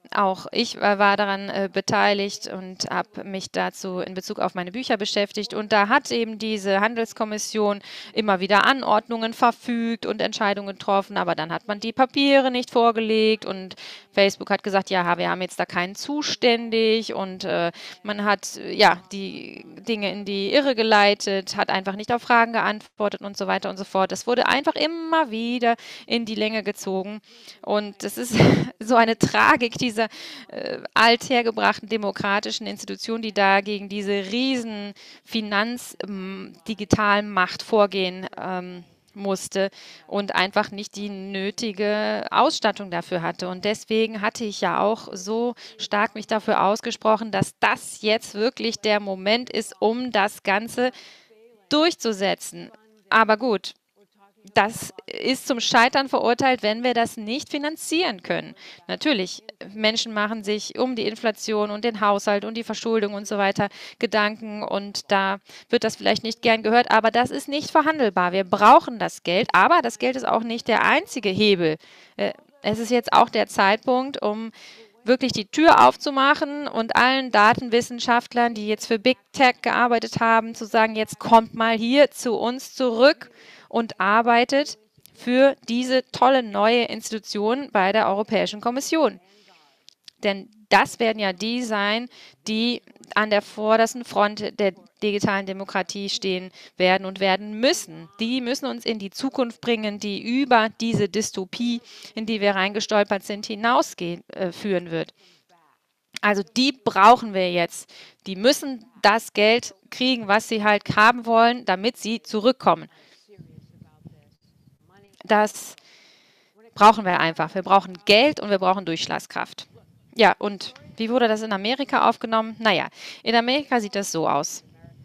auch ich war daran beteiligt und habe mich dazu in Bezug auf meine Bücher beschäftigt. Und da hat eben diese Handelskommission immer wieder Anordnungen verfügt und Entscheidungen getroffen, aber dann hat man die Papiere nicht vorgelegt und Facebook hat gesagt, ja, wir haben jetzt da keinen zuständig und man hat ja die Dinge in die Irre geleitet, hat einfach nicht auf Fragen geantwortet und so weiter und so fort. Das wurde einfach immer wieder in die Länge gezogen und das ist so eine Tragik dieser althergebrachten demokratischen Institution, die da gegen diese riesen digitalen Macht vorgehen musste und einfach nicht die nötige Ausstattung dafür hatte. Und deswegen hatte ich ja auch so stark mich dafür ausgesprochen, dass das jetzt wirklich der Moment ist, um das Ganze durchzusetzen. Aber gut, das ist zum Scheitern verurteilt, wenn wir das nicht finanzieren können. Natürlich, Menschen machen sich um die Inflation und den Haushalt und die Verschuldung und so weiter Gedanken und da wird das vielleicht nicht gern gehört, aber das ist nicht verhandelbar. Wir brauchen das Geld, aber das Geld ist auch nicht der einzige Hebel. Es ist jetzt auch der Zeitpunkt, um wirklich die Tür aufzumachen und allen Datenwissenschaftlern, die jetzt für Big Tech gearbeitet haben, zu sagen, jetzt kommt mal hier zu uns zurück und arbeitet für diese tolle neue Institution bei der Europäischen Kommission. Denn das werden ja die sein, die an der vordersten Front der digitalen Demokratie stehen werden und werden müssen. Die müssen uns in die Zukunft bringen, die über diese Dystopie, in die wir reingestolpert sind, führen wird. Also die brauchen wir jetzt. Die müssen das Geld kriegen, was sie halt haben wollen, damit sie zurückkommen. Das brauchen wir einfach. Wir brauchen Geld und wir brauchen Durchschlagskraft. Ja, und wie wurde das in Amerika aufgenommen? Naja, in Amerika sieht das so aus.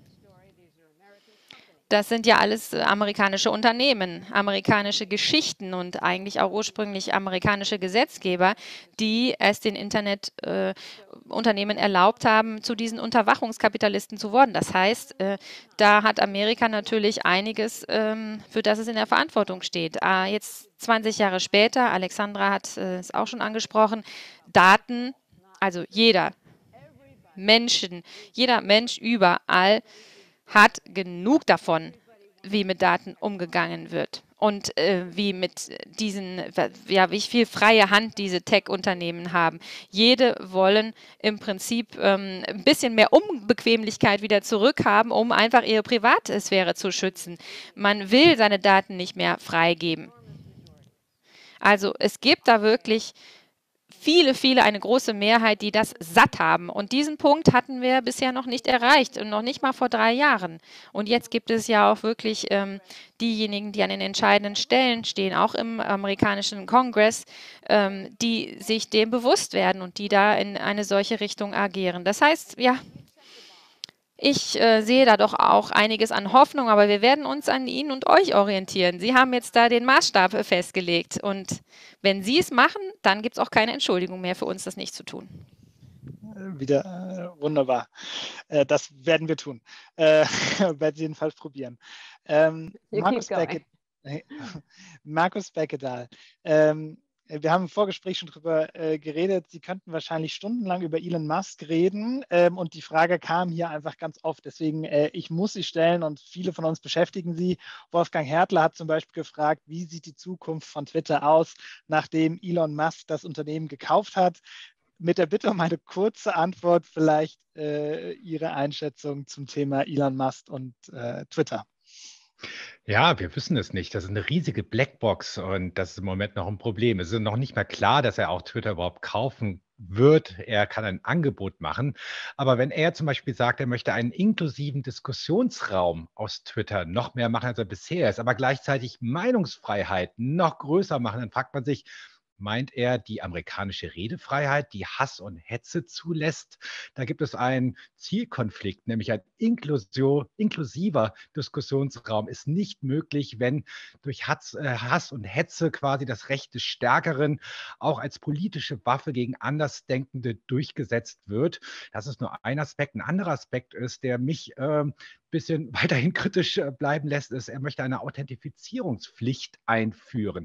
Das sind ja alles amerikanische Unternehmen, amerikanische Geschichten und eigentlich auch ursprünglich amerikanische Gesetzgeber, die es den Internetunternehmen erlaubt haben, zu diesen Unterwachungskapitalisten zu werden. Das heißt, da hat Amerika natürlich einiges, für das es in der Verantwortung steht. Jetzt 20 Jahre später, Alexandra hat es auch schon angesprochen, Daten, also jeder Mensch überall hat genug davon, wie mit Daten umgegangen wird und wie viel freie Hand diese Tech-Unternehmen haben. Jede wollen im Prinzip ein bisschen mehr Unbequemlichkeit wieder zurückhaben, um einfach ihre Privatsphäre zu schützen. Man will seine Daten nicht mehr freigeben. Also es gibt da wirklich eine große Mehrheit, die das satt haben. Und diesen Punkt hatten wir bisher noch nicht erreicht und noch nicht mal vor 3 Jahren. Und jetzt gibt es ja auch wirklich diejenigen, die an den entscheidenden Stellen stehen, auch im amerikanischen Kongress, die sich dem bewusst werden und die da in eine solche Richtung agieren. Das heißt, ja, ich sehe da doch auch einiges an Hoffnung, aber wir werden uns an Ihnen und euch orientieren. Sie haben jetzt da den Maßstab festgelegt und wenn Sie es machen, dann gibt es auch keine Entschuldigung mehr für uns, das nicht zu tun. Wieder wunderbar. Das werden wir tun. Werden Sie jedenfalls probieren. Markus Beckedahl. Wir haben im Vorgespräch schon drüber geredet, Sie könnten wahrscheinlich stundenlang über Elon Musk reden und die Frage kam hier einfach ganz oft. Deswegen, ich muss sie stellen und viele von uns beschäftigen sie. Wolfgang Hertler hat zum Beispiel gefragt, wie sieht die Zukunft von Twitter aus, nachdem Elon Musk das Unternehmen gekauft hat? Mit der Bitte um eine kurze Antwort, vielleicht Ihre Einschätzung zum Thema Elon Musk und Twitter. Ja, wir wissen es nicht. Das ist eine riesige Blackbox und das ist im Moment noch ein Problem. Es ist noch nicht mal klar, dass er auch Twitter überhaupt kaufen wird. Er kann ein Angebot machen. Aber wenn er zum Beispiel sagt, er möchte einen inklusiven Diskussionsraum aus Twitter noch mehr machen, als er bisher ist, aber gleichzeitig Meinungsfreiheit noch größer machen, dann fragt man sich, meint er die amerikanische Redefreiheit, die Hass und Hetze zulässt? Da gibt es einen Zielkonflikt, nämlich ein inklusiver Diskussionsraum ist nicht möglich, wenn durch Hass und Hetze quasi das Recht des Stärkeren auch als politische Waffe gegen Andersdenkende durchgesetzt wird. Das ist nur ein Aspekt. Ein anderer Aspekt ist, der mich bisschen weiterhin kritisch bleiben lässt, ist, er möchte eine Authentifizierungspflicht einführen.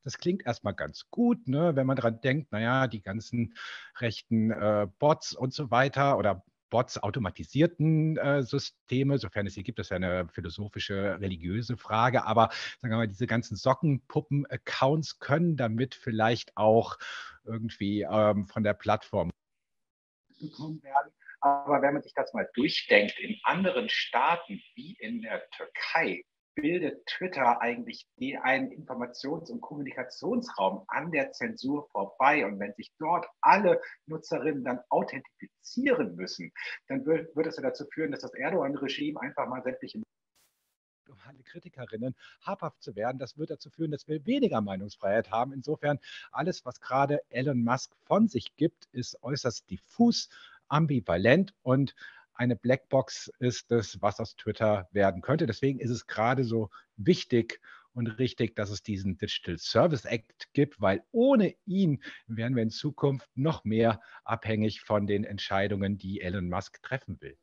Das klingt erstmal ganz gut, ne, wenn man daran denkt, naja, die ganzen rechten Bots und so weiter oder Bots automatisierten Systeme, sofern es sie gibt, das ist ja eine philosophische, religiöse Frage, aber sagen wir mal, diese ganzen Sockenpuppen-Accounts können damit vielleicht auch irgendwie von der Plattform bekommen werden. Aber wenn man sich das mal durchdenkt, in anderen Staaten wie in der Türkei bildet Twitter eigentlich einen Informations- und Kommunikationsraum an der Zensur vorbei. Und wenn sich dort alle Nutzerinnen dann authentifizieren müssen, dann wird es ja dazu führen, dass das Erdogan-Regime einfach mal sämtliche alle Kritikerinnen habhaft zu werden. Das wird dazu führen, dass wir weniger Meinungsfreiheit haben. Insofern, alles, was gerade Elon Musk von sich gibt, ist äußerst diffus, ambivalent und eine Blackbox ist es, was aus Twitter werden könnte. Deswegen ist es gerade so wichtig und richtig, dass es diesen Digital Service Act gibt, weil ohne ihn wären wir in Zukunft noch mehr abhängig von den Entscheidungen, die Elon Musk treffen will.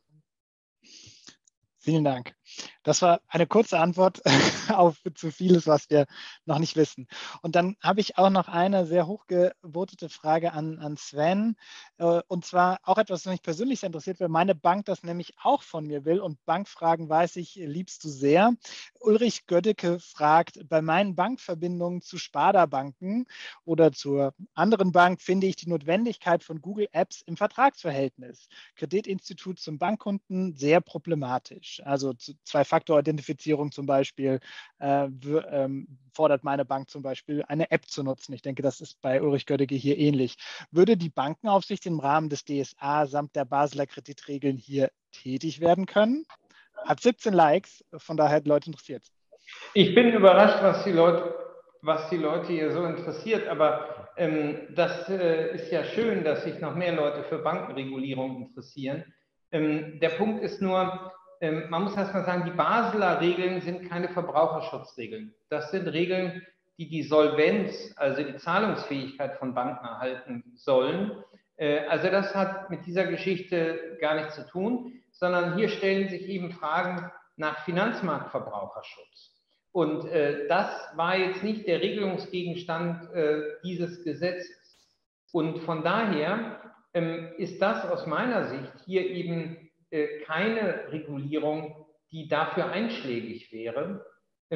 Vielen Dank. Das war eine kurze Antwort auf zu vieles, was wir noch nicht wissen. Und dann habe ich auch noch eine sehr hochgevotete Frage an Sven. Und zwar auch etwas, was mich persönlich sehr interessiert, weil meine Bank das nämlich auch von mir will. Und Bankfragen, weiß ich, liebst du sehr. Ulrich Gödecke fragt, bei meinen Bankverbindungen zu Sparda-Banken oder zur anderen Bank finde ich die Notwendigkeit von Google Apps im Vertragsverhältnis. Kreditinstitut zum Bankkunden sehr problematisch. Also Zwei-Faktor-Identifizierung zum Beispiel fordert meine Bank zum Beispiel, eine App zu nutzen. Ich denke, das ist bei Ulrich Gödecke hier ähnlich. Würde die Bankenaufsicht im Rahmen des DSA samt der Basler Kreditregeln hier tätig werden können? Hat 17 Likes, von daher hat Leute interessiert. Ich bin überrascht, was die Leute hier so interessiert, aber das ist ja schön, dass sich noch mehr Leute für Bankenregulierung interessieren. Der Punkt ist nur, man muss erst mal sagen, die Basler Regeln sind keine Verbraucherschutzregeln. Das sind Regeln, die die Solvenz, also die Zahlungsfähigkeit von Banken erhalten sollen. Also das hat mit dieser Geschichte gar nichts zu tun, sondern hier stellen sich eben Fragen nach Finanzmarktverbraucherschutz. Und das war jetzt nicht der Regelungsgegenstand dieses Gesetzes. Und von daher ist das aus meiner Sicht hier eben keine Regulierung, die dafür einschlägig wäre.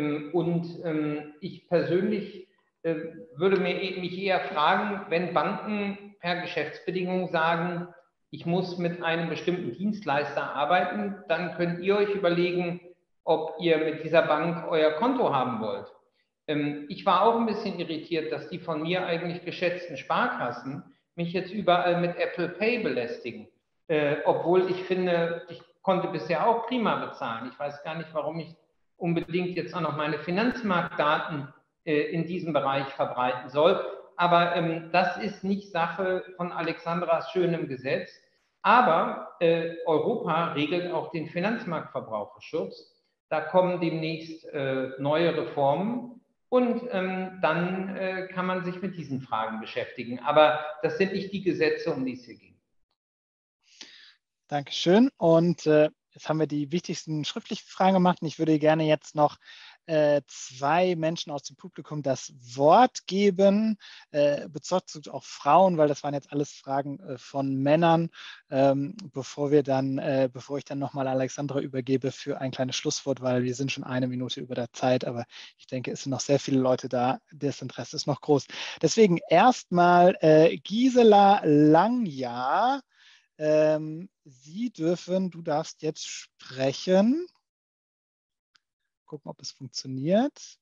Ich persönlich würde mich eher fragen, wenn Banken per Geschäftsbedingung sagen, ich muss mit einem bestimmten Dienstleister arbeiten, dann könnt ihr euch überlegen, ob ihr mit dieser Bank euer Konto haben wollt. Ich war auch ein bisschen irritiert, dass die von mir eigentlich geschätzten Sparkassen mich jetzt überall mit Apple Pay belästigen. Obwohl ich finde, ich konnte bisher auch prima bezahlen. Ich weiß gar nicht, warum ich unbedingt jetzt auch noch meine Finanzmarktdaten in diesem Bereich verbreiten soll. Aber das ist nicht Sache von Alexandras schönem Gesetz. Aber Europa regelt auch den Finanzmarktverbraucherschutz. Da kommen demnächst neue Reformen und dann kann man sich mit diesen Fragen beschäftigen. Aber das sind nicht die Gesetze, um die es hier ging. Dankeschön. Und jetzt haben wir die wichtigsten schriftlichen Fragen gemacht. Und ich würde gerne jetzt noch zwei Menschen aus dem Publikum das Wort geben, bevorzugt auch Frauen, weil das waren jetzt alles Fragen von Männern, bevor ich dann nochmal Alexandra übergebe für ein kleines Schlusswort, weil wir sind schon eine Minute über der Zeit, aber ich denke, es sind noch sehr viele Leute da, das Interesse ist noch groß. Deswegen erstmal Gisela Langjahr. Du darfst jetzt sprechen. Gucken, ob es funktioniert.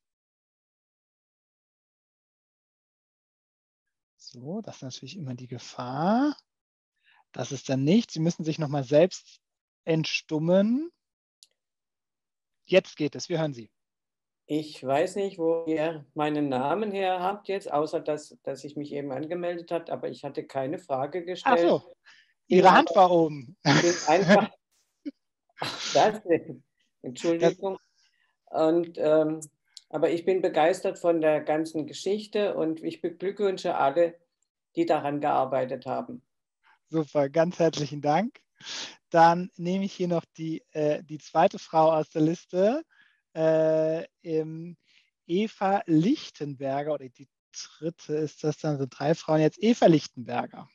So, das ist natürlich immer die Gefahr. Das ist dann nicht. Sie müssen sich nochmal selbst entstummen. Jetzt geht es, wir hören Sie. Ich weiß nicht, wo ihr meinen Namen her habt jetzt, außer dass ich mich eben angemeldet habe, aber ich hatte keine Frage gestellt. Ach so. Ihre Hand war oben. Einfach. Ach, das. Entschuldigung. Und, aber ich bin begeistert von der ganzen Geschichte und ich beglückwünsche alle, die daran gearbeitet haben. Super, ganz herzlichen Dank. Dann nehme ich hier noch die zweite Frau aus der Liste, Eva Lichtenberger, oder die dritte ist das dann, sind 3 Frauen jetzt. Eva Lichtenberger.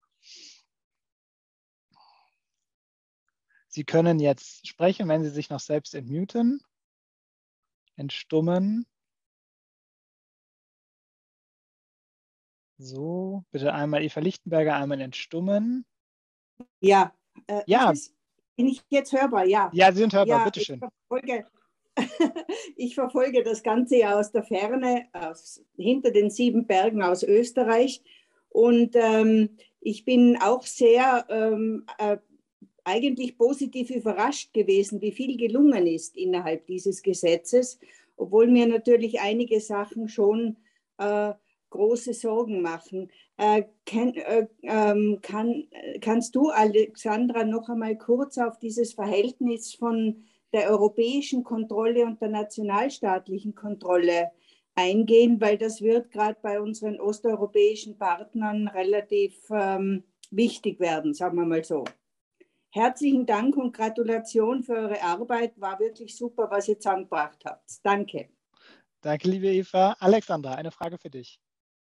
Sie können jetzt sprechen, wenn Sie sich noch selbst entmuten, entstummen. So, bitte einmal Eva Lichtenberger, einmal entstummen. Ja, Ja. Bin ich jetzt hörbar? Ja. Ja, Sie sind hörbar, ja, bitteschön. Ich verfolge das Ganze ja aus der Ferne, hinter den 7 Bergen aus Österreich. Und ich bin auch sehr eigentlich positiv überrascht gewesen, wie viel gelungen ist innerhalb dieses Gesetzes, obwohl mir natürlich einige Sachen schon große Sorgen machen. Kannst du, Alexandra, noch einmal kurz auf dieses Verhältnis von der europäischen Kontrolle und der nationalstaatlichen Kontrolle eingehen, weil das wird gerade bei unseren osteuropäischen Partnern relativ wichtig werden, sagen wir mal so. Herzlichen Dank und Gratulation für eure Arbeit. War wirklich super, was ihr zusammengebracht habt. Danke. Danke, liebe Eva. Alexandra, eine Frage für dich.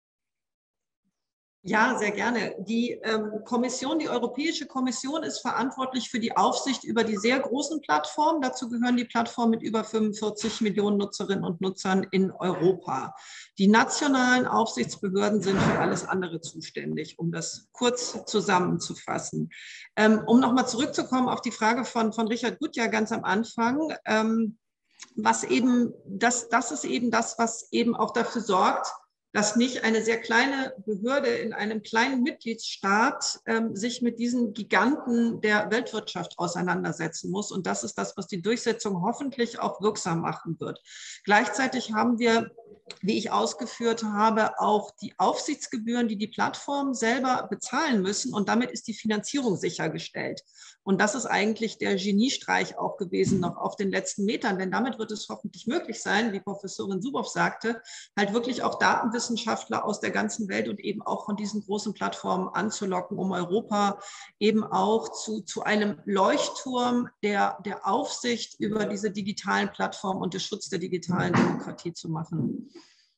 Ja, sehr gerne. Die Europäische Kommission ist verantwortlich für die Aufsicht über die sehr großen Plattformen. Dazu gehören die Plattformen mit über 45 Millionen Nutzerinnen und Nutzern in Europa. Die nationalen Aufsichtsbehörden sind für alles andere zuständig, um das kurz zusammenzufassen. Um nochmal zurückzukommen auf die Frage von Richard Gutjahr ganz am Anfang, das ist eben das, was eben auch dafür sorgt, dass nicht eine sehr kleine Behörde in einem kleinen Mitgliedsstaat sich mit diesen Giganten der Weltwirtschaft auseinandersetzen muss. Und das ist das, was die Durchsetzung hoffentlich auch wirksam machen wird. Gleichzeitig haben wir, wie ich ausgeführt habe, auch die Aufsichtsgebühren, die die Plattformen selber bezahlen müssen. Und damit ist die Finanzierung sichergestellt. Und das ist eigentlich der Geniestreich auch gewesen, noch auf den letzten Metern. Denn damit wird es hoffentlich möglich sein, wie Professorin Subow sagte, halt wirklich auch Datenwissenschaftler aus der ganzen Welt und eben auch von diesen großen Plattformen anzulocken, um Europa eben auch zu einem Leuchtturm der Aufsicht über diese digitalen Plattformen und des Schutz der digitalen Demokratie zu machen.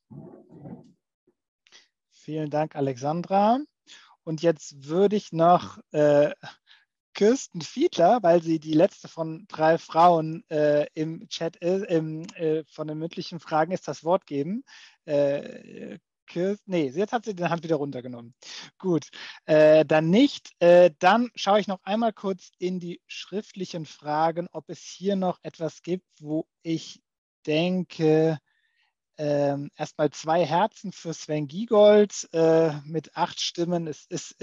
Vielen Dank, Alexandra. Und jetzt würde ich noch Kirsten Fiedler, weil sie die letzte von 3 Frauen im Chat ist, von den mündlichen Fragen ist, das Wort geben. Jetzt hat sie die Hand wieder runtergenommen. Gut, dann nicht. Dann schaue ich noch einmal kurz in die schriftlichen Fragen, ob es hier noch etwas gibt, wo ich denke, erstmal 2 Herzen für Sven Giegold mit 8 Stimmen. Ist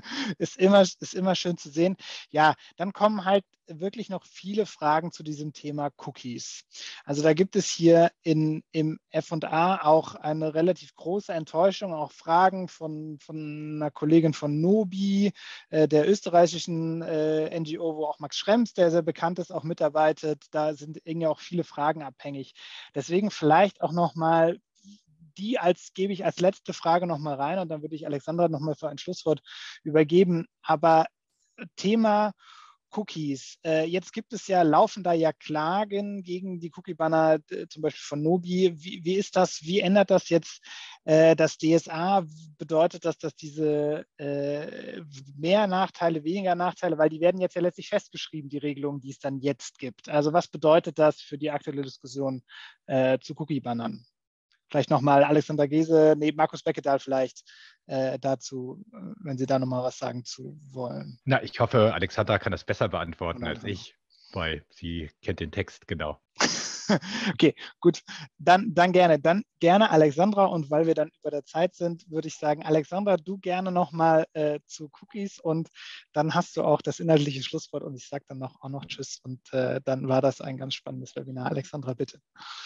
immer schön zu sehen. Ja, dann kommen halt wirklich noch viele Fragen zu diesem Thema Cookies. Also da gibt es hier im F&A auch eine relativ große Enttäuschung, auch Fragen von einer Kollegin von Nobi, der österreichischen NGO, wo auch Max Schrems, der sehr bekannt ist, auch mitarbeitet. Da sind irgendwie auch viele Fragen abhängig. Deswegen vielleicht auch nochmal gebe ich als letzte Frage nochmal rein und dann würde ich Alexandra nochmal für ein Schlusswort übergeben. Aber Thema Cookies. Jetzt gibt es ja, laufen da ja Klagen gegen die Cookie-Banner, zum Beispiel von Nobi. Wie ist das? Wie ändert das jetzt das DSA? Bedeutet das, dass diese mehr Nachteile, weniger Nachteile, weil die werden jetzt ja letztlich festgeschrieben, die Regelungen, die es dann jetzt gibt. Also was bedeutet das für die aktuelle Diskussion zu Cookie-Bannern? Vielleicht nochmal Alexander Gese, Markus Beckedahl vielleicht dazu, wenn Sie da nochmal was sagen zu wollen. Na, ich hoffe, Alexandra kann das besser beantworten als ich, weil sie kennt den Text genau. Okay, gut. Dann gerne. Dann gerne Alexandra. Und weil wir dann über der Zeit sind, würde ich sagen, Alexandra, du gerne nochmal zu Cookies und dann hast du auch das inhaltliche Schlusswort und ich sage dann auch noch Tschüss und dann war das ein ganz spannendes Webinar. Alexandra, bitte.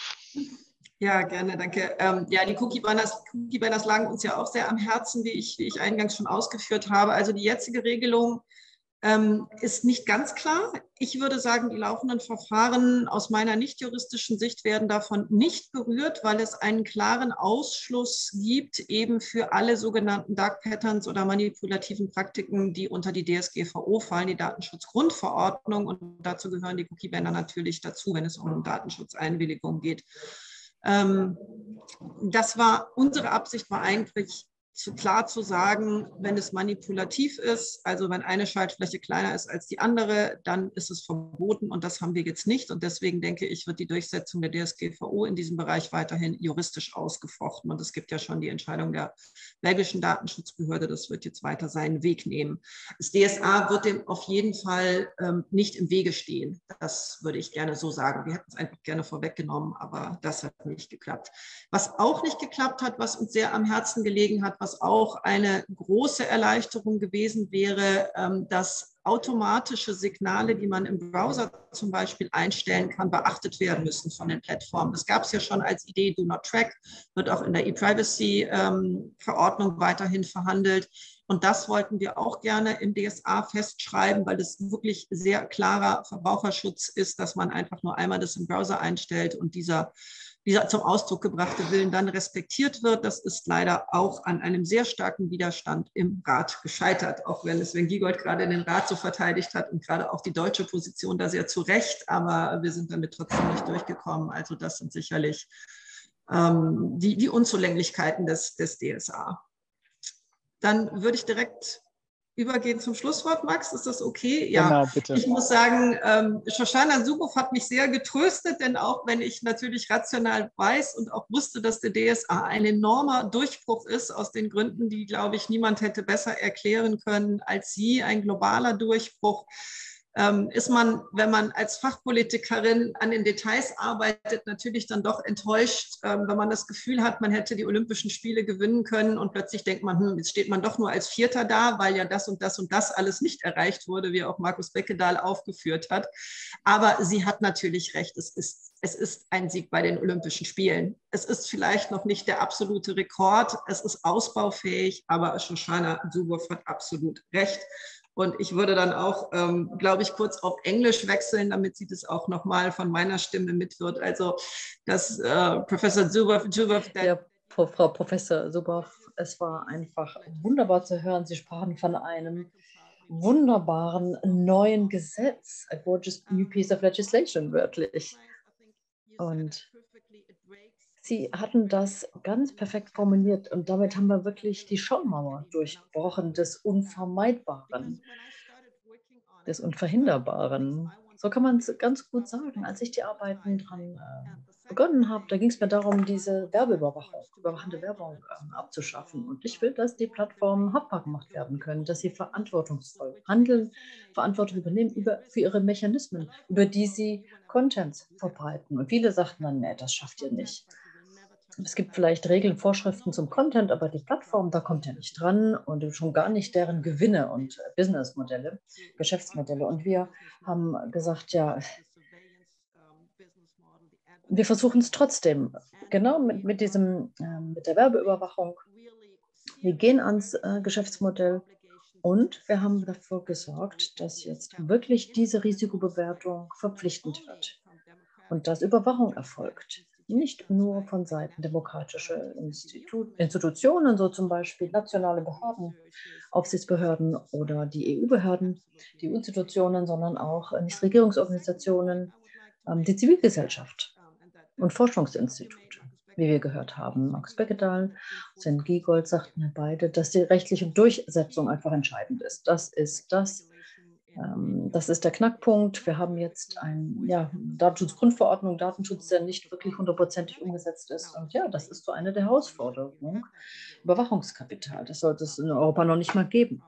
Ja, gerne, danke. Ja, die Cookie-Banners lagen uns ja auch sehr am Herzen, wie ich eingangs schon ausgeführt habe. Also die jetzige Regelung ist nicht ganz klar. Ich würde sagen, die laufenden Verfahren aus meiner nicht juristischen Sicht werden davon nicht berührt, weil es einen klaren Ausschluss gibt, eben für alle sogenannten Dark Patterns oder manipulativen Praktiken, die unter die DSGVO fallen, die Datenschutzgrundverordnung. Und dazu gehören die Cookie-Banner natürlich dazu, wenn es um Datenschutzeinwilligung geht. Das war, unsere Absicht war eigentlich, klar zu sagen, wenn es manipulativ ist, also wenn eine Schaltfläche kleiner ist als die andere, dann ist es verboten und das haben wir jetzt nicht. Und deswegen denke ich, wird die Durchsetzung der DSGVO in diesem Bereich weiterhin juristisch ausgefochten. Und es gibt ja schon die Entscheidung der belgischen Datenschutzbehörde, das wird jetzt weiter seinen Weg nehmen. Das DSA wird dem auf jeden Fall nicht im Wege stehen. Das würde ich gerne so sagen. Wir hätten es einfach gerne vorweggenommen, aber das hat nicht geklappt. Was auch nicht geklappt hat, was uns sehr am Herzen gelegen hat, was auch eine große Erleichterung gewesen wäre, dass automatische Signale, die man im Browser zum Beispiel einstellen kann, beachtet werden müssen von den Plattformen. Das gab es ja schon als Idee, Do Not Track, wird auch in der E-Privacy-Verordnung weiterhin verhandelt. Und das wollten wir auch gerne im DSA festschreiben, weil es wirklich sehr klarer Verbraucherschutz ist, dass man einfach nur einmal das im Browser einstellt und dieser zum Ausdruck gebrachte Willen dann respektiert wird. Das ist leider auch an einem sehr starken Widerstand im Rat gescheitert, auch wenn Sven Giegold gerade den Rat so verteidigt hat und gerade auch die deutsche Position da sehr zu Recht, aber wir sind damit trotzdem nicht durchgekommen. Also das sind sicherlich die Unzulänglichkeiten des DSA. Dann würde ich direkt übergehen zum Schlusswort, Max. Ist das okay? Ja, genau, bitte. Ich muss sagen, Shoshana Zuboff hat mich sehr getröstet, denn auch wenn ich natürlich rational weiß und auch wusste, dass der DSA ein enormer Durchbruch ist, aus den Gründen, die, glaube ich, niemand hätte besser erklären können als sie, ein globaler Durchbruch, ist man, wenn man als Fachpolitikerin an den Details arbeitet, natürlich dann doch enttäuscht, wenn man das Gefühl hat, man hätte die Olympischen Spiele gewinnen können und plötzlich denkt man, jetzt steht man doch nur als Vierter da, weil ja das und das und das alles nicht erreicht wurde, wie auch Markus Beckedahl aufgeführt hat. Aber sie hat natürlich recht, es ist ein Sieg bei den Olympischen Spielen. Es ist vielleicht noch nicht der absolute Rekord, es ist ausbaufähig, aber Shoshana Zuboff hat absolut recht. Und ich würde dann auch, glaube ich, kurz auf Englisch wechseln, damit sie das auch nochmal von meiner Stimme mit wird. Also, dass Professor Zuboff... Ja, Frau Professor Zuboff, es war einfach wunderbar zu hören. Sie sprachen von einem wunderbaren neuen Gesetz, a gorgeous new piece of legislation, wörtlich. Und Sie hatten das ganz perfekt formuliert und damit haben wir wirklich die Schaumauer durchbrochen des Unvermeidbaren, des Unverhinderbaren. So kann man es ganz gut sagen. Als ich die Arbeiten dran begonnen habe, da ging es mir darum, diese Werbeüberwachung, überwachende Werbung abzuschaffen. Und ich will, dass die Plattformen haftbar gemacht werden können, dass sie verantwortungsvoll handeln, Verantwortung übernehmen für ihre Mechanismen, über die sie Content verbreiten. Und viele sagten dann, nee, das schafft ihr nicht. Es gibt vielleicht Regeln, Vorschriften zum Content, aber die Plattform, da kommt ja nicht dran und schon gar nicht deren Gewinne und Businessmodelle, Geschäftsmodelle. Und wir haben gesagt, ja, wir versuchen es trotzdem, genau mit der Werbeüberwachung. Wir gehen ans Geschäftsmodell und wir haben dafür gesorgt, dass jetzt wirklich diese Risikobewertung verpflichtend wird und dass Überwachung erfolgt. Nicht nur von Seiten demokratischer Institutionen, so zum Beispiel nationale Behörden, Aufsichtsbehörden oder die EU-Behörden, die EU-Institutionen, sondern auch Nichtregierungsorganisationen, die Zivilgesellschaft und Forschungsinstitute. Wie wir gehört haben, Max Beckedahl, Sven Giegold sagten ja beide, dass die rechtliche Durchsetzung einfach entscheidend ist. Das ist der Knackpunkt. Wir haben jetzt eine Datenschutzgrundverordnung, Datenschutz, der nicht wirklich 100%ig umgesetzt ist. Und ja, das ist so eine der Herausforderungen. Überwachungskapital, das sollte es in Europa noch nicht mal geben.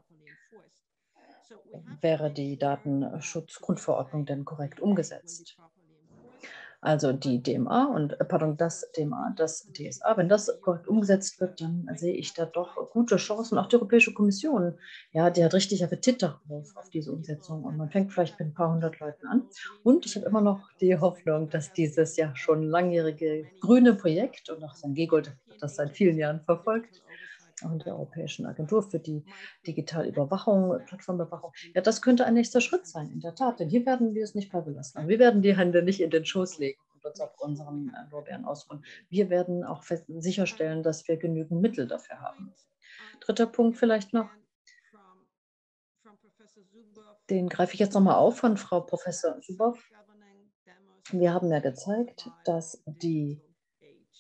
Wäre die Datenschutzgrundverordnung denn korrekt umgesetzt? Also das DSA, wenn das korrekt umgesetzt wird, dann sehe ich da doch gute Chancen. Auch die Europäische Kommission, ja, die hat richtig Appetit darauf, auf diese Umsetzung. Und man fängt vielleicht mit ein paar hundert Leuten an. Und ich habe immer noch die Hoffnung, dass dieses ja schon langjährige grüne Projekt, und auch Sven Giegold hat das seit vielen Jahren verfolgt, auch in der Europäischen Agentur für die Digitalüberwachung, Plattformüberwachung. Ja, das könnte ein nächster Schritt sein, in der Tat, denn hier werden wir es nicht bei belassen. Aber wir werden die Hände nicht in den Schoß legen und uns auf unseren Lorbeeren ausruhen. Wir werden auch sicherstellen, dass wir genügend Mittel dafür haben. Dritter Punkt vielleicht noch, den greife ich jetzt nochmal auf von Frau Professor Zuboff. Wir haben ja gezeigt, dass die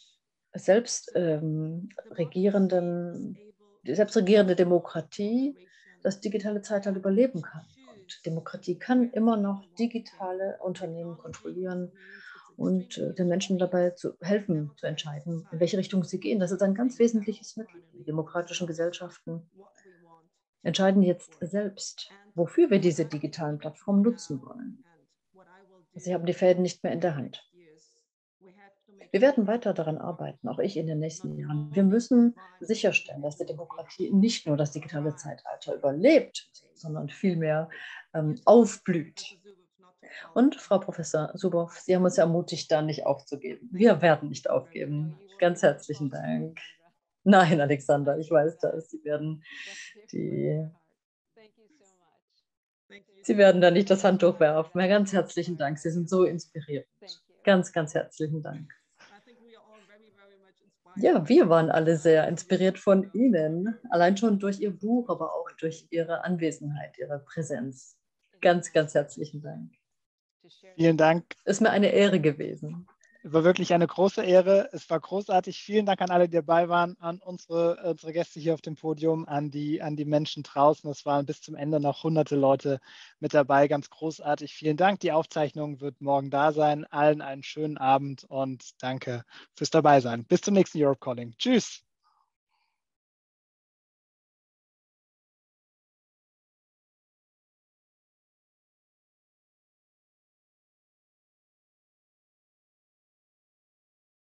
selbstregierende Demokratie das digitale Zeitalter überleben kann. Und Demokratie kann immer noch digitale Unternehmen kontrollieren und den Menschen dabei zu helfen, zu entscheiden, in welche Richtung sie gehen. Das ist ein ganz wesentliches Mittel. Die demokratischen Gesellschaften entscheiden jetzt selbst, wofür wir diese digitalen Plattformen nutzen wollen. Sie haben die Fäden nicht mehr in der Hand. Wir werden weiter daran arbeiten, auch ich in den nächsten Jahren. Wir müssen sicherstellen, dass die Demokratie nicht nur das digitale Zeitalter überlebt, sondern vielmehr aufblüht. Und Frau Professor Zuboff, Sie haben uns ermutigt, da nicht aufzugeben. Wir werden nicht aufgeben. Ganz herzlichen Dank. Nein, Alexander, ich weiß das. Sie werden da nicht das Handtuch werfen. Ganz herzlichen Dank. Sie sind so inspirierend. Ganz, ganz herzlichen Dank. Ja, wir waren alle sehr inspiriert von Ihnen, allein schon durch Ihr Buch, aber auch durch Ihre Anwesenheit, Ihre Präsenz. Ganz, ganz herzlichen Dank. Vielen Dank. Es ist mir eine Ehre gewesen. Es war wirklich eine große Ehre. Es war großartig. Vielen Dank an alle, die dabei waren, an unsere Gäste hier auf dem Podium, an die Menschen draußen. Es waren bis zum Ende noch hunderte Leute mit dabei. Ganz großartig. Vielen Dank. Die Aufzeichnung wird morgen da sein. Allen einen schönen Abend und danke fürs Dabeisein. Bis zum nächsten Europe Calling. Tschüss.